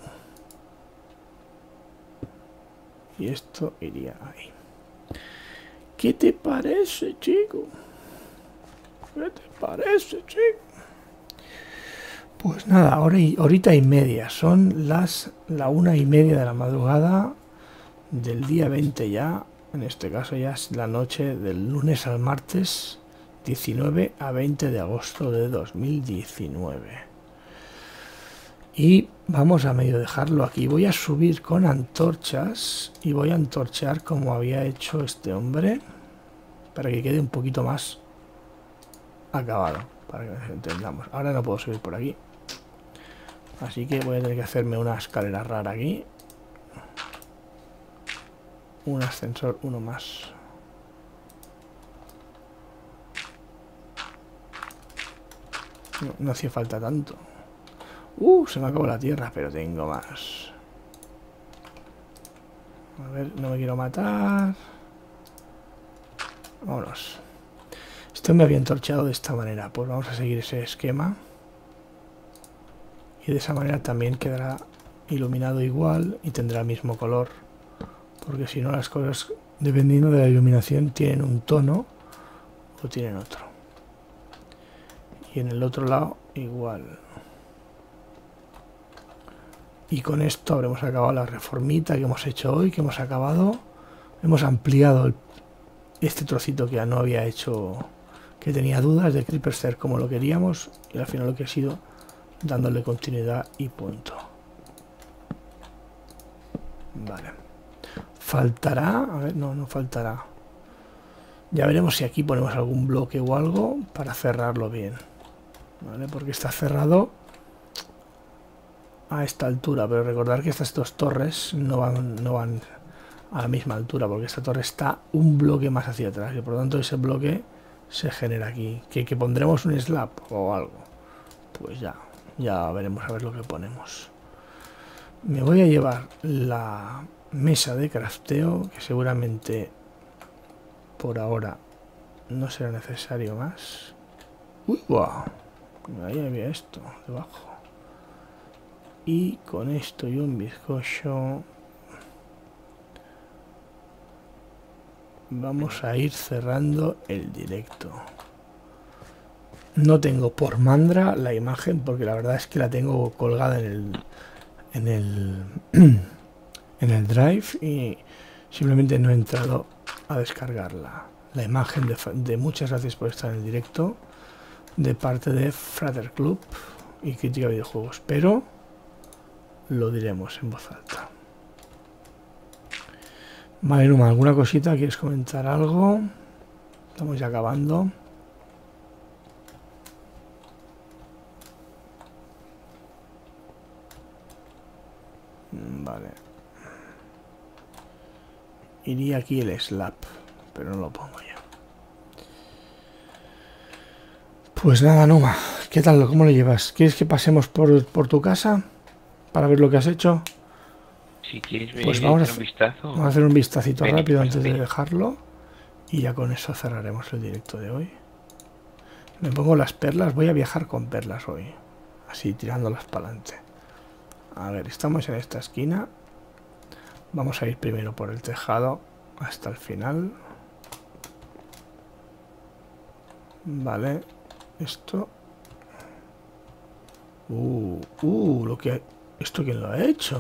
Y esto iría ahí. ¿Qué te parece, chico? ¿Qué te parece, chico? Pues nada, horita y media. Son la 1:30 de la madrugada del día 20 ya. En este caso ya es la noche del lunes al martes 19 a 20 de agosto de 2019. Y vamos a medio dejarlo aquí. Voy a subir con antorchas y voy a antorchear como había hecho este hombre para que quede un poquito más acabado, para que nos entendamos. Ahora no puedo subir por aquí, así que voy a tener que hacerme una escalera rara aquí. Un ascensor, uno más. No hacía falta tanto. Se me acabó la tierra, pero tengo más. A ver, no me quiero matar. Vámonos. Esto me había entorchado de esta manera. Pues vamos a seguir ese esquema. Y de esa manera también quedará iluminado igual y tendrá el mismo color. Porque si no, las cosas, dependiendo de la iluminación, tienen un tono o tienen otro. Y en el otro lado, igual. Y con esto habremos acabado la reformita que hemos hecho hoy, que hemos acabado. Hemos ampliado este trocito que ya no había hecho, que tenía dudas de Creeperster como lo queríamos. Y al final lo que ha sido dándole continuidad y punto. Vale. Faltará, a ver, no faltará. Ya veremos si aquí ponemos algún bloque o algo para cerrarlo bien. Vale, porque está cerrado a esta altura, pero recordar que estas dos torres no van a la misma altura, porque esta torre está un bloque más hacia atrás y por lo tanto ese bloque se genera aquí. Que pondremos un slab o algo, pues ya veremos a ver lo que ponemos. Me voy a llevar la mesa de crafteo, que seguramente por ahora no será necesario más. Uy, wow, ahí había esto debajo. Y con esto y un bizcocho vamos a ir cerrando el directo. No tengo por mandra la imagen porque la verdad es que la tengo colgada en el drive y simplemente no he entrado a descargarla. La imagen de muchas gracias por estar en el directo de parte de Frater Club y Crítica Videojuegos, pero lo diremos en voz alta. Vale, Numa, ¿alguna cosita? ¿Quieres comentar algo? Estamos ya acabando. Vale. Iría aquí el slab, pero no lo pongo ya. Pues nada, Numa, ¿qué tal? ¿Cómo lo llevas? ¿Quieres que pasemos por tu casa para ver lo que has hecho? Si quieres venir Pues y vamos a echar un vistazo. Vamos a hacer un vistacito Ven, rápido antes de pásate. dejarlo. Y ya con eso cerraremos el directo de hoy. Me pongo las perlas. Voy a viajar con perlas hoy. Así tirándolas para adelante. A ver, estamos en esta esquina. Vamos a ir primero por el tejado hasta el final. Vale. Esto. Lo que... ¿Esto quién lo ha hecho?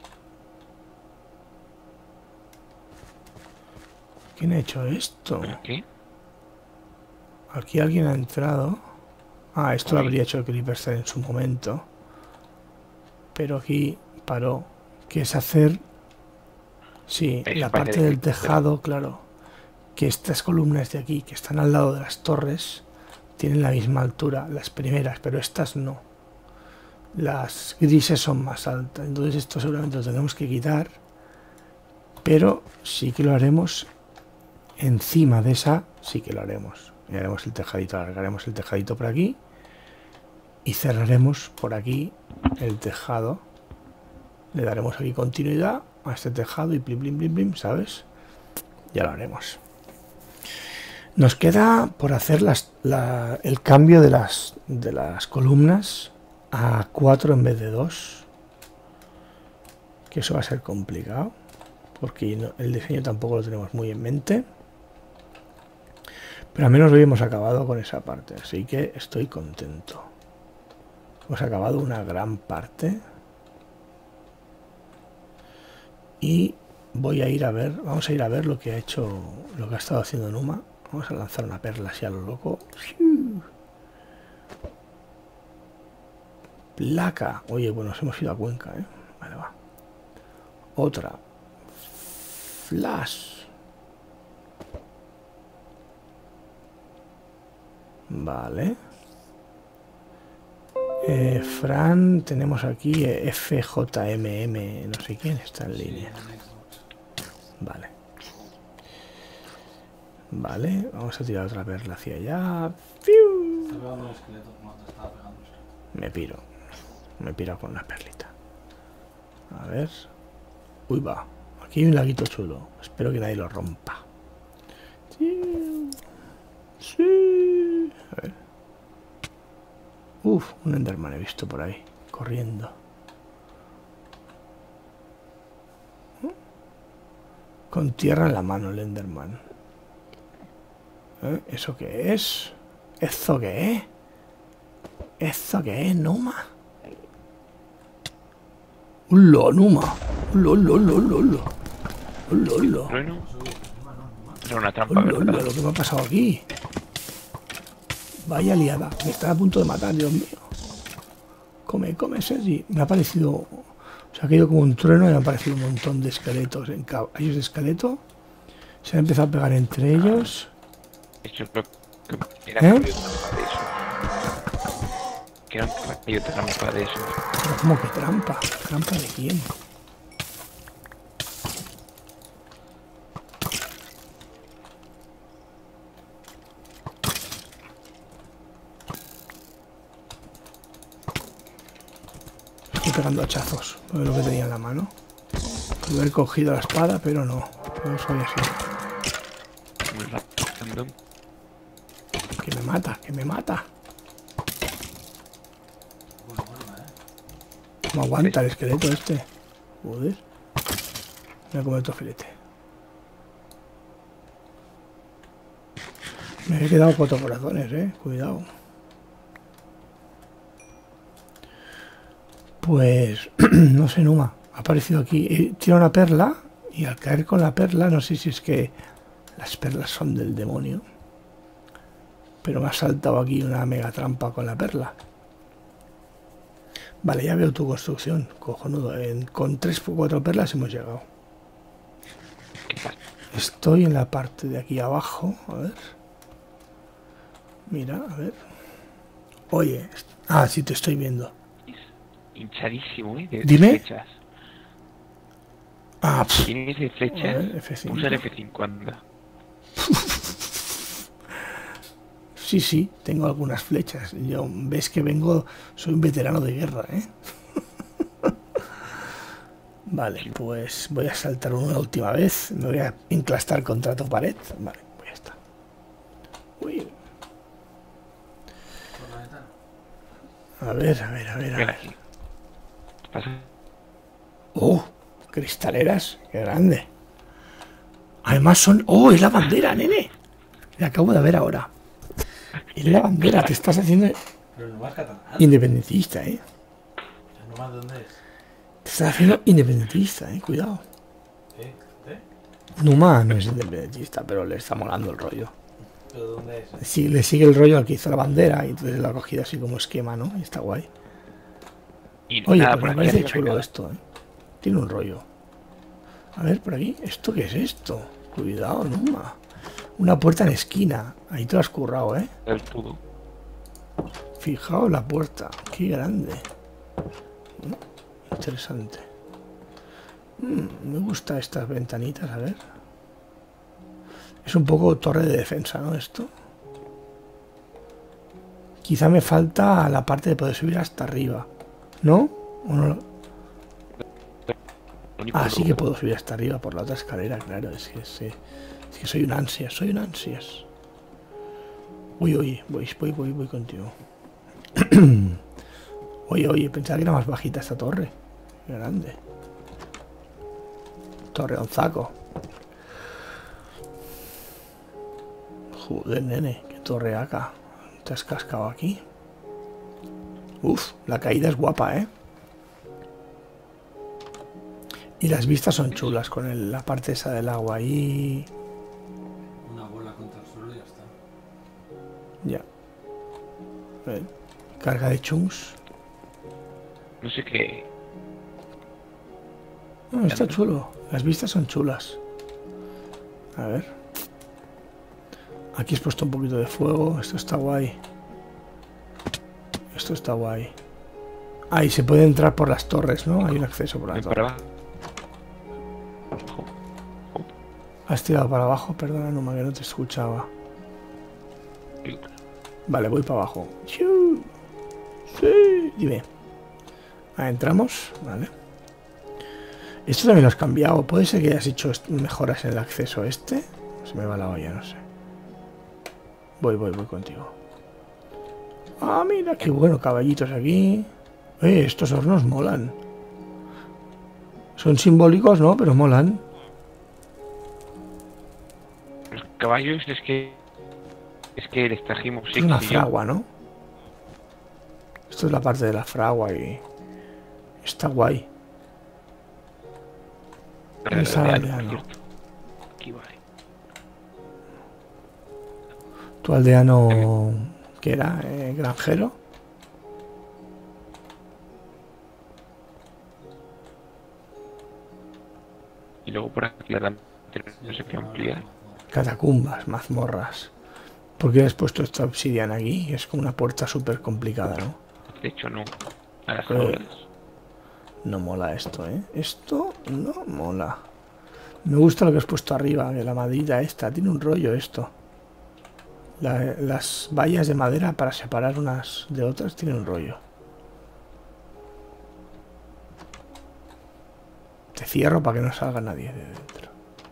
¿Quién ha hecho esto? ¿Qué? Aquí alguien ha entrado. Ah, esto lo habría hecho el Creeper en su momento. Pero aquí paró. Que es hacer... Sí, la parte del tejado, claro. Que estas columnas de aquí, que están al lado de las torres, tienen la misma altura, las primeras, pero estas no. Las grises son más altas. Entonces esto seguramente lo tenemos que quitar. Pero sí que lo haremos encima de esa, sí que lo haremos. Y haremos el tejadito, alargaremos el tejadito por aquí. Y cerraremos por aquí el tejado. Le daremos aquí continuidad a este tejado y plim, plim, plim, plim, ¿sabes? Ya lo haremos. Nos queda por hacer el cambio de las columnas a 4 en vez de 2. Que eso va a ser complicado. Porque el diseño tampoco lo tenemos muy en mente. Pero al menos hoy hemos acabado con esa parte. Así que estoy contento. Hemos acabado una gran parte. Y voy a ir a ver, vamos a ir a ver lo que ha hecho, lo que ha estado haciendo Numa. Vamos a lanzar una perla así a lo loco. Placa. Oye, bueno, nos hemos ido a Cuenca, ¿eh? Vale, va. Otra. Flash. Vale. Fran, tenemos aquí FJMM, no sé quién está en línea. Vale. Vale, vamos a tirar otra perla hacia allá. Me piro. Me piro con una perlita. A ver. Uy, va. Aquí hay un laguito chulo. Espero que nadie lo rompa. Sí. Sí. A ver. Uf, un Enderman he visto por ahí, corriendo. Con tierra en la mano el Enderman. ¿Eso qué es? ¿Eso qué es? ¿Eso qué es, Numa? ¡Hola, Numa! ¡Hola! Bueno, era una trampa, ¿verdad? Lo que me ha pasado aquí. Vaya liada, me está a punto de matar, Dios mío. Come, Sergi. Me ha parecido... Se ha caído como un trueno y me ha parecido un montón de esqueletos. Caballos de esqueleto. Se han empezado a pegar entre ellos. Yo creo que era caballo trampa de eso. Que era un caballo trampa de eso. Pero ¿cómo que trampa? ¿Trampa de quién? Pegando hachazos, no es lo que tenía en la mano. Pude haber cogido la espada, pero no soy así. Que me mata. No aguanta el esqueleto este. Joder. Voy a comer otro filete. Me he quedado 4 corazones, cuidado. Pues, no sé, Numa, ha aparecido aquí, tira una perla y al caer con la perla, no sé si es que las perlas son del demonio, pero me ha saltado aquí una mega trampa con la perla. Vale, ya veo tu construcción, cojonudo, con 3 o 4 perlas hemos llegado. Estoy en la parte de aquí abajo, a ver. Mira, a ver. Oye, sí te estoy viendo. Hinchadísimo, de Dime. flechas. Pff. ¿Tienes de flechas? F5. Usa el F5, anda. Sí, tengo algunas flechas. Yo, ves que vengo, soy un veterano de guerra, Vale, pues voy a saltar una última vez. Me voy a enclastar contra tu pared. Vale, pues ya está. Uy. Por la ventana. A ver, a ver, a ver. A Ven ver. aquí. Pasa. Cristaleras. Qué grande. Además son... ¡Oh, es la bandera, nene! La acabo de ver ahora. Es la bandera. Te estás haciendo Pero no vas catalán. independentista, ¿eh? ¿No más dónde es? Te estás haciendo independentista, cuidado. ¿Eh? Numa no es independentista, pero le está molando el rollo. ¿Pero dónde es? Sí, le sigue el rollo al que hizo la bandera y entonces lo ha cogido así como esquema, ¿no? Y está guay. Y Oye, nada, pues me por parece aquí chulo arriba. esto, ¿eh? Tiene un rollo. A ver, por aquí. ¿Esto qué es esto? Cuidado, Numa. Una puerta en esquina. Ahí te lo has currado, ¿eh? El tubo. Fijaos la puerta. Qué grande. Interesante. Me gustan estas ventanitas, a ver. Es un poco torre de defensa, ¿no? Esto. Quizá me falta la parte de poder subir hasta arriba. ¿No? ¿O no? Ah, sí que puedo subir hasta arriba por la otra escalera, claro. Es que sí. Es que soy un ansias, soy un ansias. Uy, voy contigo. Oye, pensaba que era más bajita esta torre. Qué grande. Torreonzaco. Joder, nene, qué torre acá. Te has cascado aquí. Uf, la caída es guapa, ¿eh? Y las vistas son chulas con la parte esa del agua ahí. Una bola contra el suelo y ya está. Ya. Carga de chunks. No sé qué. No, está chulo. Las vistas son chulas. A ver. Aquí has puesto un poquito de fuego. Esto está guay. Esto está guay. Ahí se puede entrar por las torres, ¿no? Hay un acceso por la Ven torre. para abajo. Has tirado para abajo, perdona, Numa, que no te escuchaba. Vale, voy para abajo. ¡Chiu! Sí, dime. Ahí entramos, vale. Esto también lo has cambiado. ¿Puede ser que hayas hecho mejoras en el acceso este? Se me va la olla, no sé. Voy contigo. Ah, mira, qué bueno, caballitos aquí. Estos hornos molan. Son simbólicos, ¿no? Pero molan. Los caballos es que les trajimos Es una fragua, ¿no? Esto es la parte de la fragua y... Está guay. Es aldeano. Aquí vale. Tu aldeano... ¿Qué era? ¿Granjero? Y luego por aquí adelante no sé qué ampliar. Catacumbas, mazmorras. ¿Por qué has puesto esta obsidiana aquí? Es como una puerta súper complicada, ¿no? De hecho no. A las Pues- aulas. No mola esto, ¿eh? Esto no mola. Me gusta lo que has puesto arriba, que la maderita esta. Tiene un rollo esto. Las vallas de madera para separar unas de otras tienen un rollo. Te cierro para que no salga nadie de dentro.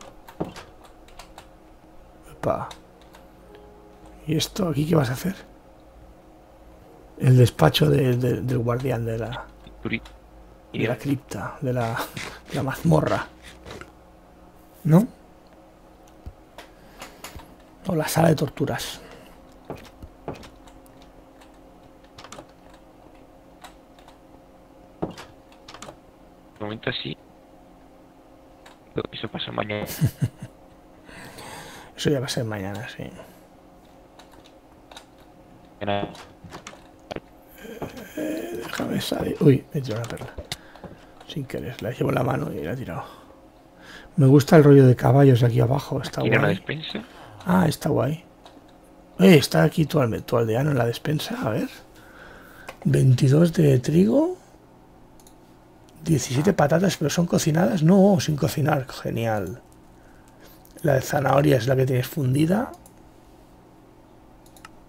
Opa. ¿Y esto aquí qué vas a hacer? El despacho del guardián de la cripta, de la mazmorra. ¿No? O la sala de torturas. De momento así. Eso pasa mañana. Eso ya va a ser mañana, sí. Déjame salir. Uy, me he tirado una perla. Sin querer, la llevo en la mano y la he tirado. Me gusta el rollo de caballos aquí abajo, está ¿Quiere una guay. despensa? Ah, está guay. Está aquí tu aldeano en la despensa, a ver. 22 de trigo. 17 patatas, pero son cocinadas. No, sin cocinar, genial. La de zanahoria es la que tienes fundida.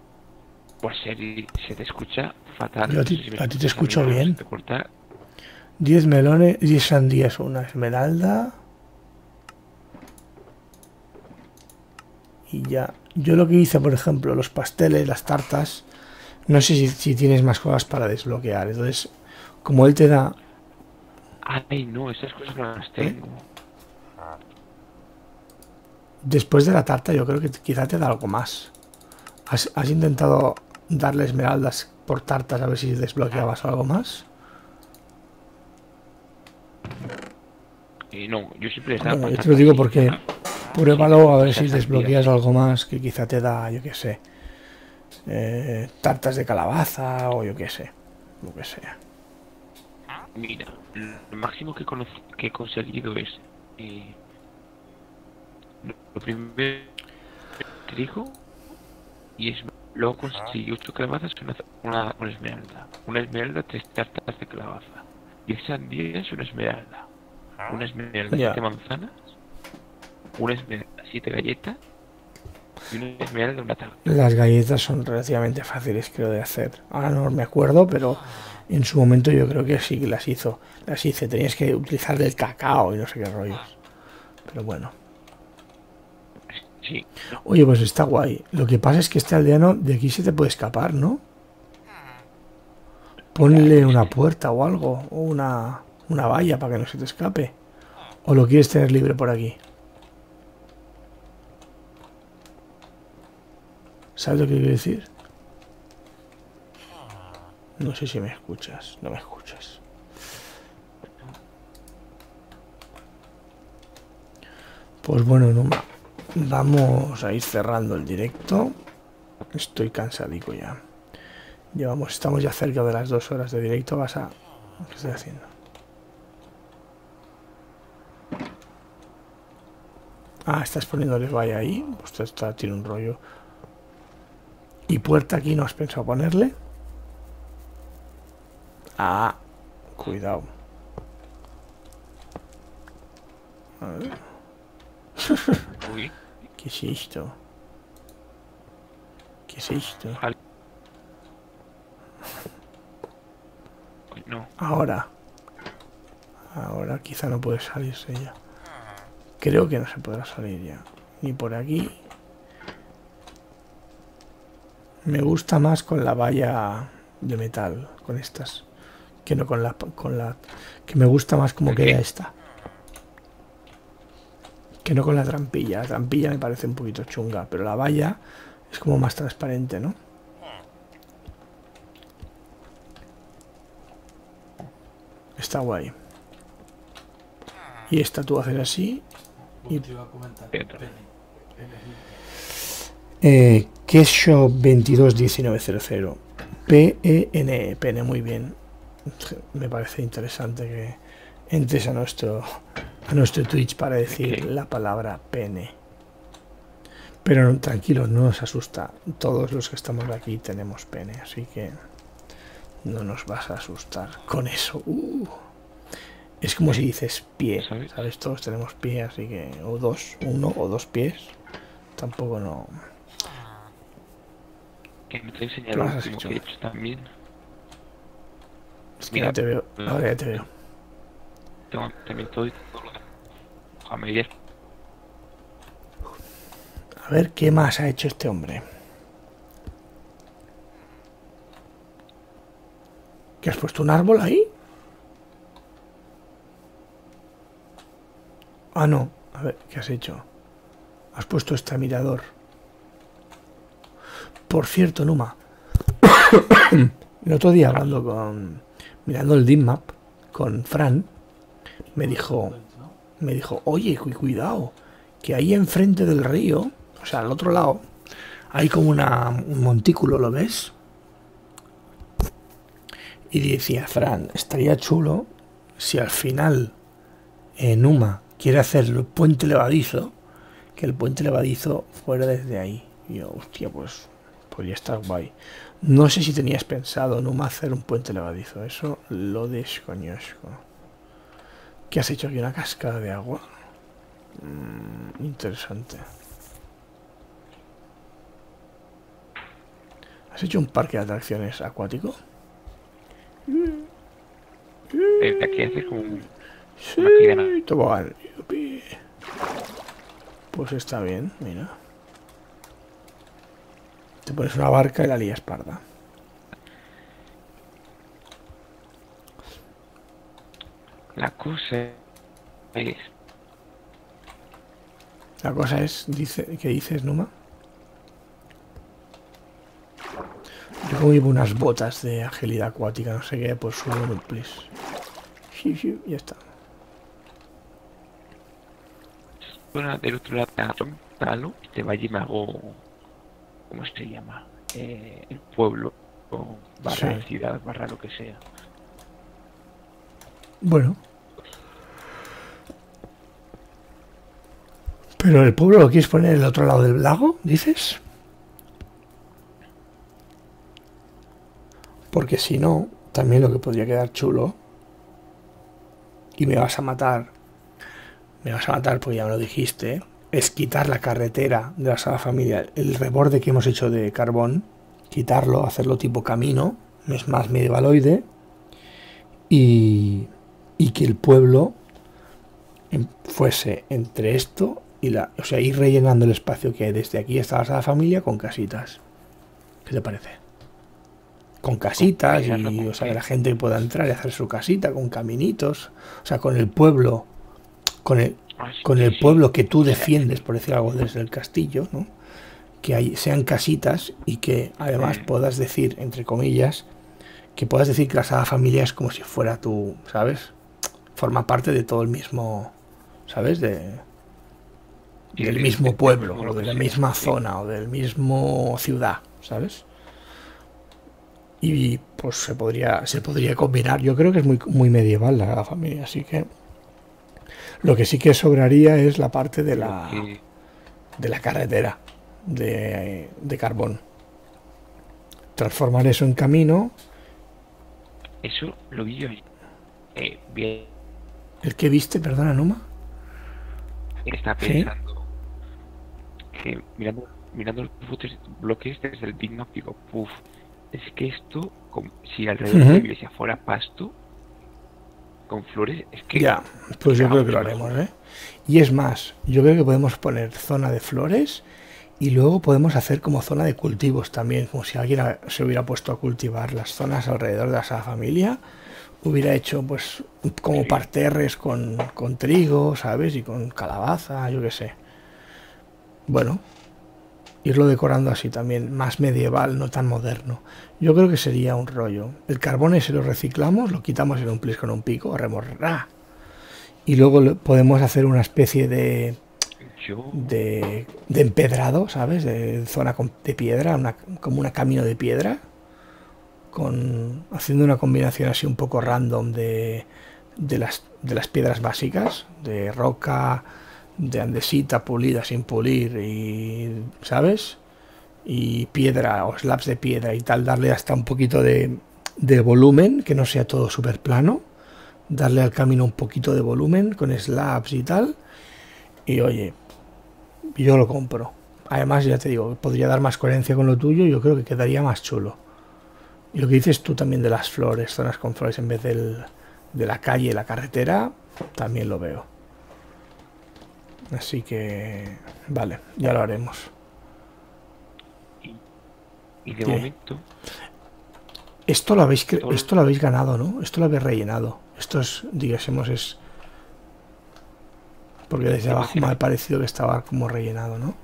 Pues se te escucha fatal. Yo a No sé ti si me te escuchas escucho a mí, bien. se te corta. 10 melones, 10 sandías, una esmeralda. Y ya. Yo lo que hice, por ejemplo, los pasteles, las tartas, no sé si tienes más cosas para desbloquear. Entonces, como él te da... Ay, no, esas cosas no las tengo. Después de la tarta yo creo que quizá te da algo más. ¿Has intentado darle esmeraldas por tartas a ver si desbloqueabas algo más? No, yo siempre estaba... Bueno, yo te lo digo porque pruébalo a ver si desbloqueas algo más que quizá te da, yo qué sé, tartas de calabaza o yo qué sé, lo que sea. Mira, lo máximo que he conseguido es... lo primero, trigo y es... Luego conseguí 8 calabazas con una esmeralda. Una esmeralda, 3 tartas de calabaza. 10 sandías, una esmeralda. Una esmeralda, 7 manzanas. Una esmeralda, 7 galletas. Y una esmeralda, una tarta. Las galletas son relativamente fáciles, creo, de hacer. Ahora no me acuerdo, pero en su momento yo creo que sí que las hice. Tenías que utilizar el cacao y no sé qué rollos. Pero bueno. Sí. Oye, pues está guay. Lo que pasa es que este aldeano de aquí se te puede escapar, ¿no? Ponle una puerta o algo. O una valla para que no se te escape. ¿O lo quieres tener libre por aquí? ¿Sabes lo que quiero decir? No sé si me escuchas. No me escuchas. Pues bueno, Numa. Vamos a ir cerrando el directo. Estoy cansadico ya. Estamos ya cerca de las 2 horas de directo. ¿Qué estoy haciendo? Ah, estás poniéndoles valla ahí. Pues tiene un rollo. ¿Y puerta aquí no has pensado ponerle? Ah, cuidado. A ver. Uy. ¿Qué es esto? ¿Qué es esto? No. Ahora quizá no puede salirse ya. Creo que no se podrá salir ya. Ni por aquí. Me gusta más con la valla de metal, con estas, que no con la que me gusta más como queda esta. Que no con la trampilla. La trampilla me parece un poquito chunga, pero la valla es como más transparente, ¿no? Está guay. Y esta tú haces así. Y Kesho 221900 PENE, pene, muy bien. Me parece interesante que entres a nuestro Twitch para decir la palabra pene. Pero no, tranquilos, no nos asusta. Todos los que estamos aquí tenemos pene, así que no nos vas a asustar con eso. Es como si dices pie, ¿sabes? Todos tenemos pie, así que... O uno o dos pies. Tampoco no... Que me te he enseñado lo último que he hecho también. Es que no te veo. Ahora ya te veo. También todo a medias. A ver qué más ha hecho este hombre. ¿Que has puesto un árbol ahí? Ah, no. A ver, ¿qué has hecho? Has puesto este mirador. Por cierto, Numa. El otro día mirando el DeepMap con Fran, me dijo, oye, cuidado, que ahí enfrente del río, o sea, al otro lado, hay como un montículo, ¿lo ves? Y decía, Fran, estaría chulo si al final Numa quiere hacer el puente levadizo, que el puente levadizo fuera desde ahí. Y yo, hostia, pues podría estar guay. No sé si tenías pensado, Numa, hacer un puente levadizo. Eso lo desconozco. ¿Qué has hecho aquí? ¿Una cascada de agua? Interesante. ¿Has hecho un parque de atracciones acuático? desde aquí haces como una Sí, caída. tobogán. Yupi. Pues está bien, mira. Te pones una barca y la lías parda. La cosa es... La cosa es, ¿qué dices, Numa? Yo como llevo unas botas de agilidad acuática, no sé qué, pues subo en un plis. Sí, sí, ya está. Del otro lado te un palo y te va y me hago... ¿Cómo se llama? El pueblo, o barra Sí. ciudad, barra lo que sea. Bueno. ¿Pero el pueblo lo quieres poner en el otro lado del lago, dices? Porque si no, también lo que podría quedar chulo... Y me vas a matar porque ya me lo dijiste, es quitar la carretera de la Sagrada Familia, el reborde que hemos hecho de carbón, quitarlo, hacerlo tipo camino, es más medievaloide, y que el pueblo fuese entre esto y o sea, ir rellenando el espacio que hay desde aquí hasta la Sagrada Familia con casitas. ¿Qué te parece? Con casitas y, o sea, que la gente pueda entrar y hacer su casita con caminitos, o sea, con el pueblo, con el pueblo que tú defiendes, por decir algo, desde el castillo, ¿no? Que sean casitas y que además puedas decir, entre comillas, que puedas decir que la Sagrada Familia es como si fuera tú, ¿sabes? Forma parte de todo el mismo, ¿sabes? Del mismo pueblo, o de la misma zona, o del mismo ciudad, ¿sabes? Y pues se podría combinar. Yo creo que es muy medieval la familia, así que lo que sí que sobraría es la parte de la carretera de carbón. Transformar eso en camino. Eso lo vi yo bien. ¿El que viste, perdona, Numa? Está pensando que mirando los bloques desde el Big Map digo, puff, es que esto, si alrededor de la iglesia fuera pasto, con flores, es que... Ya, pues yo creo que lo haremos, ¿eh? Y es más, yo creo que podemos poner zona de flores y luego podemos hacer como zona de cultivos también, como si alguien se hubiera puesto a cultivar las zonas alrededor de la Sagrada Familia, hubiera hecho pues como parterres con trigo, ¿sabes? Y con calabaza, yo qué sé. Bueno, irlo decorando así también, más medieval, no tan moderno. Yo creo que sería un rollo. El carbón ese lo reciclamos, lo quitamos en un plis con un pico, remorrá. Y luego podemos hacer una especie de empedrado, ¿sabes? De zona de piedra, como un camino de piedra, haciendo una combinación así un poco random de las piedras básicas, de roca, de andesita pulida sin pulir, y ¿sabes? Y piedra o slabs de piedra y tal, darle hasta un poquito de volumen, que no sea todo súper plano, darle al camino un poquito de volumen con slabs y tal, y oye, yo lo compro. Además, ya te digo, podría dar más coherencia con lo tuyo, yo creo que quedaría más chulo. Y lo que dices tú también de las flores, zonas con flores en vez de la calle, la carretera, también lo veo. Así que, vale, ya lo haremos. Y de momento... Esto lo habéis ganado, ¿no? Esto lo habéis rellenado. Esto es, digásemos, es... Porque desde abajo me ha parecido que estaba como rellenado, ¿no?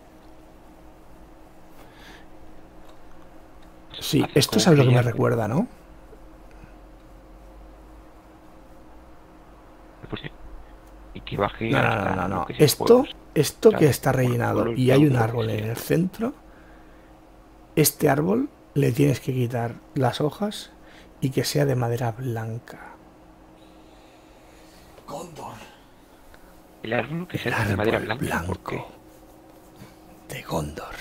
Sí, esto es a lo que me recuerda, ¿no? Y que baje... No. Esto que está rellenado y hay un árbol en el centro, este árbol le tienes que quitar las hojas y que sea de madera blanca. Gondor. El árbol que sea de madera blanca. Blanco. De Gondor.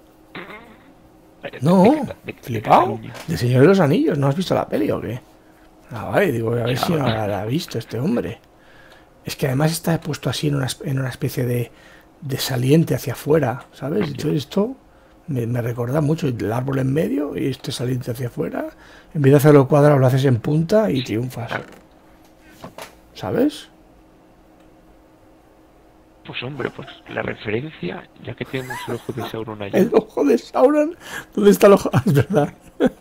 No, flipado. De Señor de los Anillos, ¿no has visto la peli o qué? Ah, vale, digo, a ver si no la ha visto este hombre. Es que además está puesto así en una especie de saliente hacia afuera, ¿sabes? Entonces esto me recuerda mucho el árbol en medio y este saliente hacia afuera. En vez de hacerlo cuadrado lo haces en punta y triunfas. ¿Sabes? Pues hombre, pues la referencia, ya que tenemos el ojo de Sauron allí. El ojo de Sauron. ¿Dónde está el ojo? Ah, es verdad.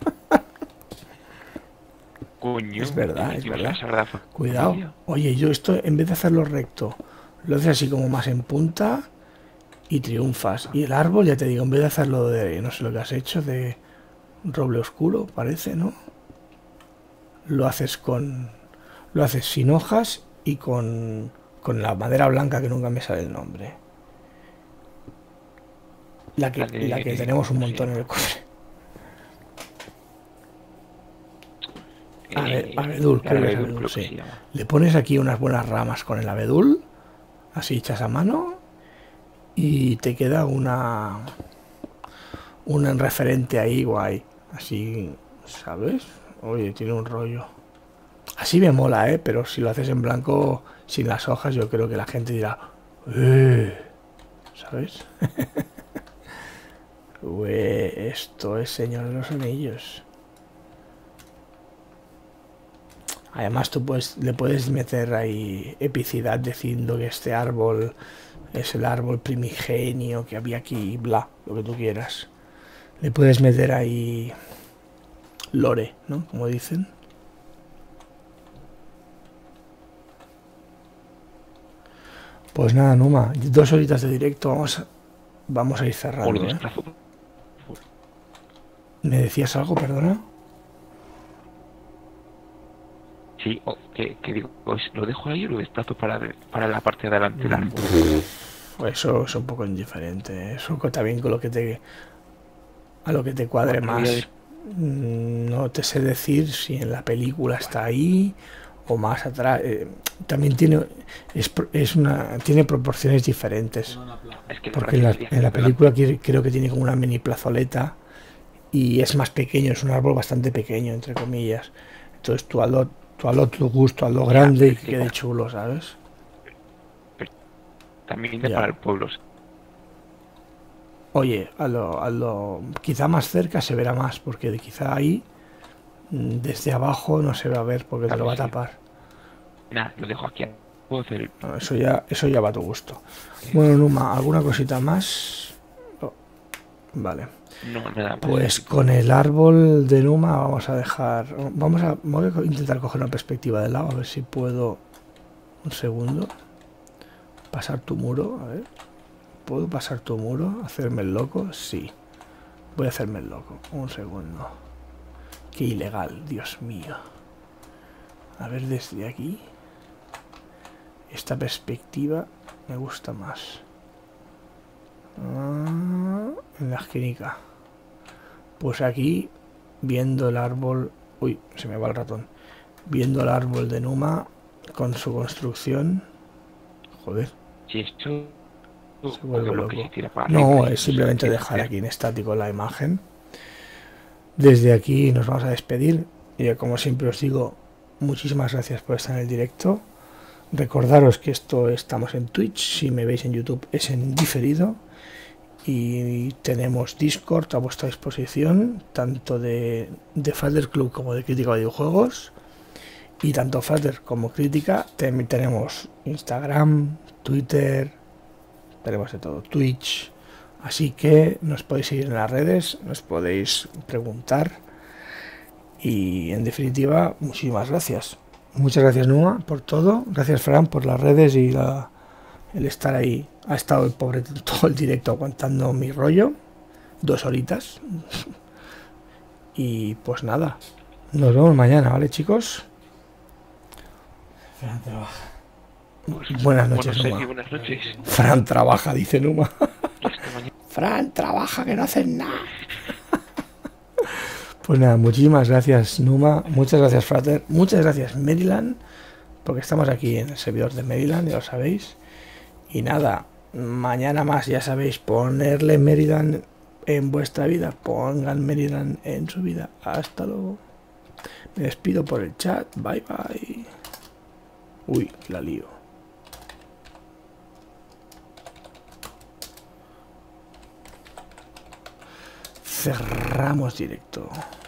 Coño, Es verdad, es tenemos verdad. la Sagrada Cuidado. Familia. Oye, yo esto, en vez de hacerlo recto, lo haces así como más en punta y triunfas. Y el árbol, ya te digo, en vez de hacerlo de, no sé lo que has hecho, de roble oscuro, parece, ¿no? Lo haces sin hojas y con la madera blanca que nunca me sale el nombre. La que tenemos un ¿cómo se montón en el llama? cofre. Abedul, La creo que es abedul, abedul, creo que sí. se llama. Le pones aquí unas buenas ramas con el abedul, así echas a mano, y te queda un referente ahí guay. Así, ¿sabes? Oye, tiene un rollo. Así me mola, ¿eh? Pero si lo haces en blanco, sin las hojas, yo creo que la gente dirá, ¿sabes? Esto es Señor de los Anillos. Además tú le puedes meter ahí epicidad diciendo que este árbol es el árbol primigenio que había aquí, bla, lo que tú quieras. Le puedes meter ahí lore, ¿no? Como dicen. Pues nada, Numa, 2 horitas de directo, vamos a ir O lo cerrando, ¿eh? desplazo. ¿Me decías algo, perdona? Sí, que digo, pues lo dejo ahí y lo desplazo para la parte de adelante del árbol. Eso es un poco indiferente. Eso también con lo que a lo que te cuadre Bueno, voy a más. ver. No te sé decir si en la película está ahí o más atrás. También tiene tiene proporciones diferentes. Es que Porque en la película creo que tiene como una mini plazoleta y es más pequeño, es un árbol bastante pequeño, entre comillas. Entonces tú hazlo tu gusto, hazlo grande y que quede chulo, ¿sabes? También Ya. para el pueblo. Oye, hazlo quizá más cerca se verá más, porque quizá ahí desde abajo no se va a ver porque te lo va a tapar. Nada, lo dejo aquí. Puedo hacer el... No, eso ya va a tu gusto. Bueno, Numa, ¿alguna cosita más? Oh, vale. No, nada más. Pues con el árbol de Numa vamos a dejar... voy a intentar coger una perspectiva de lado, a ver si puedo... Un segundo. Pasar tu muro, a ver. ¿Puedo pasar tu muro? ¿Hacerme el loco? Sí. Voy a hacerme el loco. Un segundo. Qué ilegal, Dios mío. A ver desde aquí. Esta perspectiva me gusta más. En la esquinica. Pues aquí, viendo el árbol... Uy, se me va el ratón. Viendo el árbol de Numa con su construcción... Joder. Si esto... Se vuelve lo que loco. se tira para No, arriba, es si simplemente se dejar quiere aquí en estático la imagen. Desde aquí nos vamos a despedir. Y como siempre os digo, muchísimas gracias por estar en el directo. Recordaros que estamos en Twitch. Si me veis en YouTube es en diferido. Y tenemos Discord a vuestra disposición, tanto de Father Club como de Crítica de Videojuegos. Y tanto Father como Crítica tenemos Instagram, Twitter, tenemos de todo, Twitch. Así que nos podéis seguir en las redes, nos podéis preguntar. Y en definitiva, muchísimas gracias. Muchas gracias, Numa, por todo. Gracias, Fran, por las redes y el estar ahí. Ha estado el pobre todo el directo aguantando mi rollo. 2 horitas. Y pues nada. Nos vemos mañana, ¿vale, chicos? Fran trabaja. Buenas noches, Bueno, Numa. Sergio, buenas noches. Fran trabaja, dice Numa. Y hasta mañana. Fran trabaja, que no haces nada. Pues nada, muchísimas gracias, Numa. Muchas gracias, Frater. Muchas gracias, Maryland. Porque estamos aquí en el servidor de Maryland, ya lo sabéis. Y nada, mañana más, ya sabéis, ponerle Maryland en vuestra vida. Pongan Maryland en su vida. Hasta luego. Me despido por el chat. Bye, bye. Uy, la lío. Cerramos directo.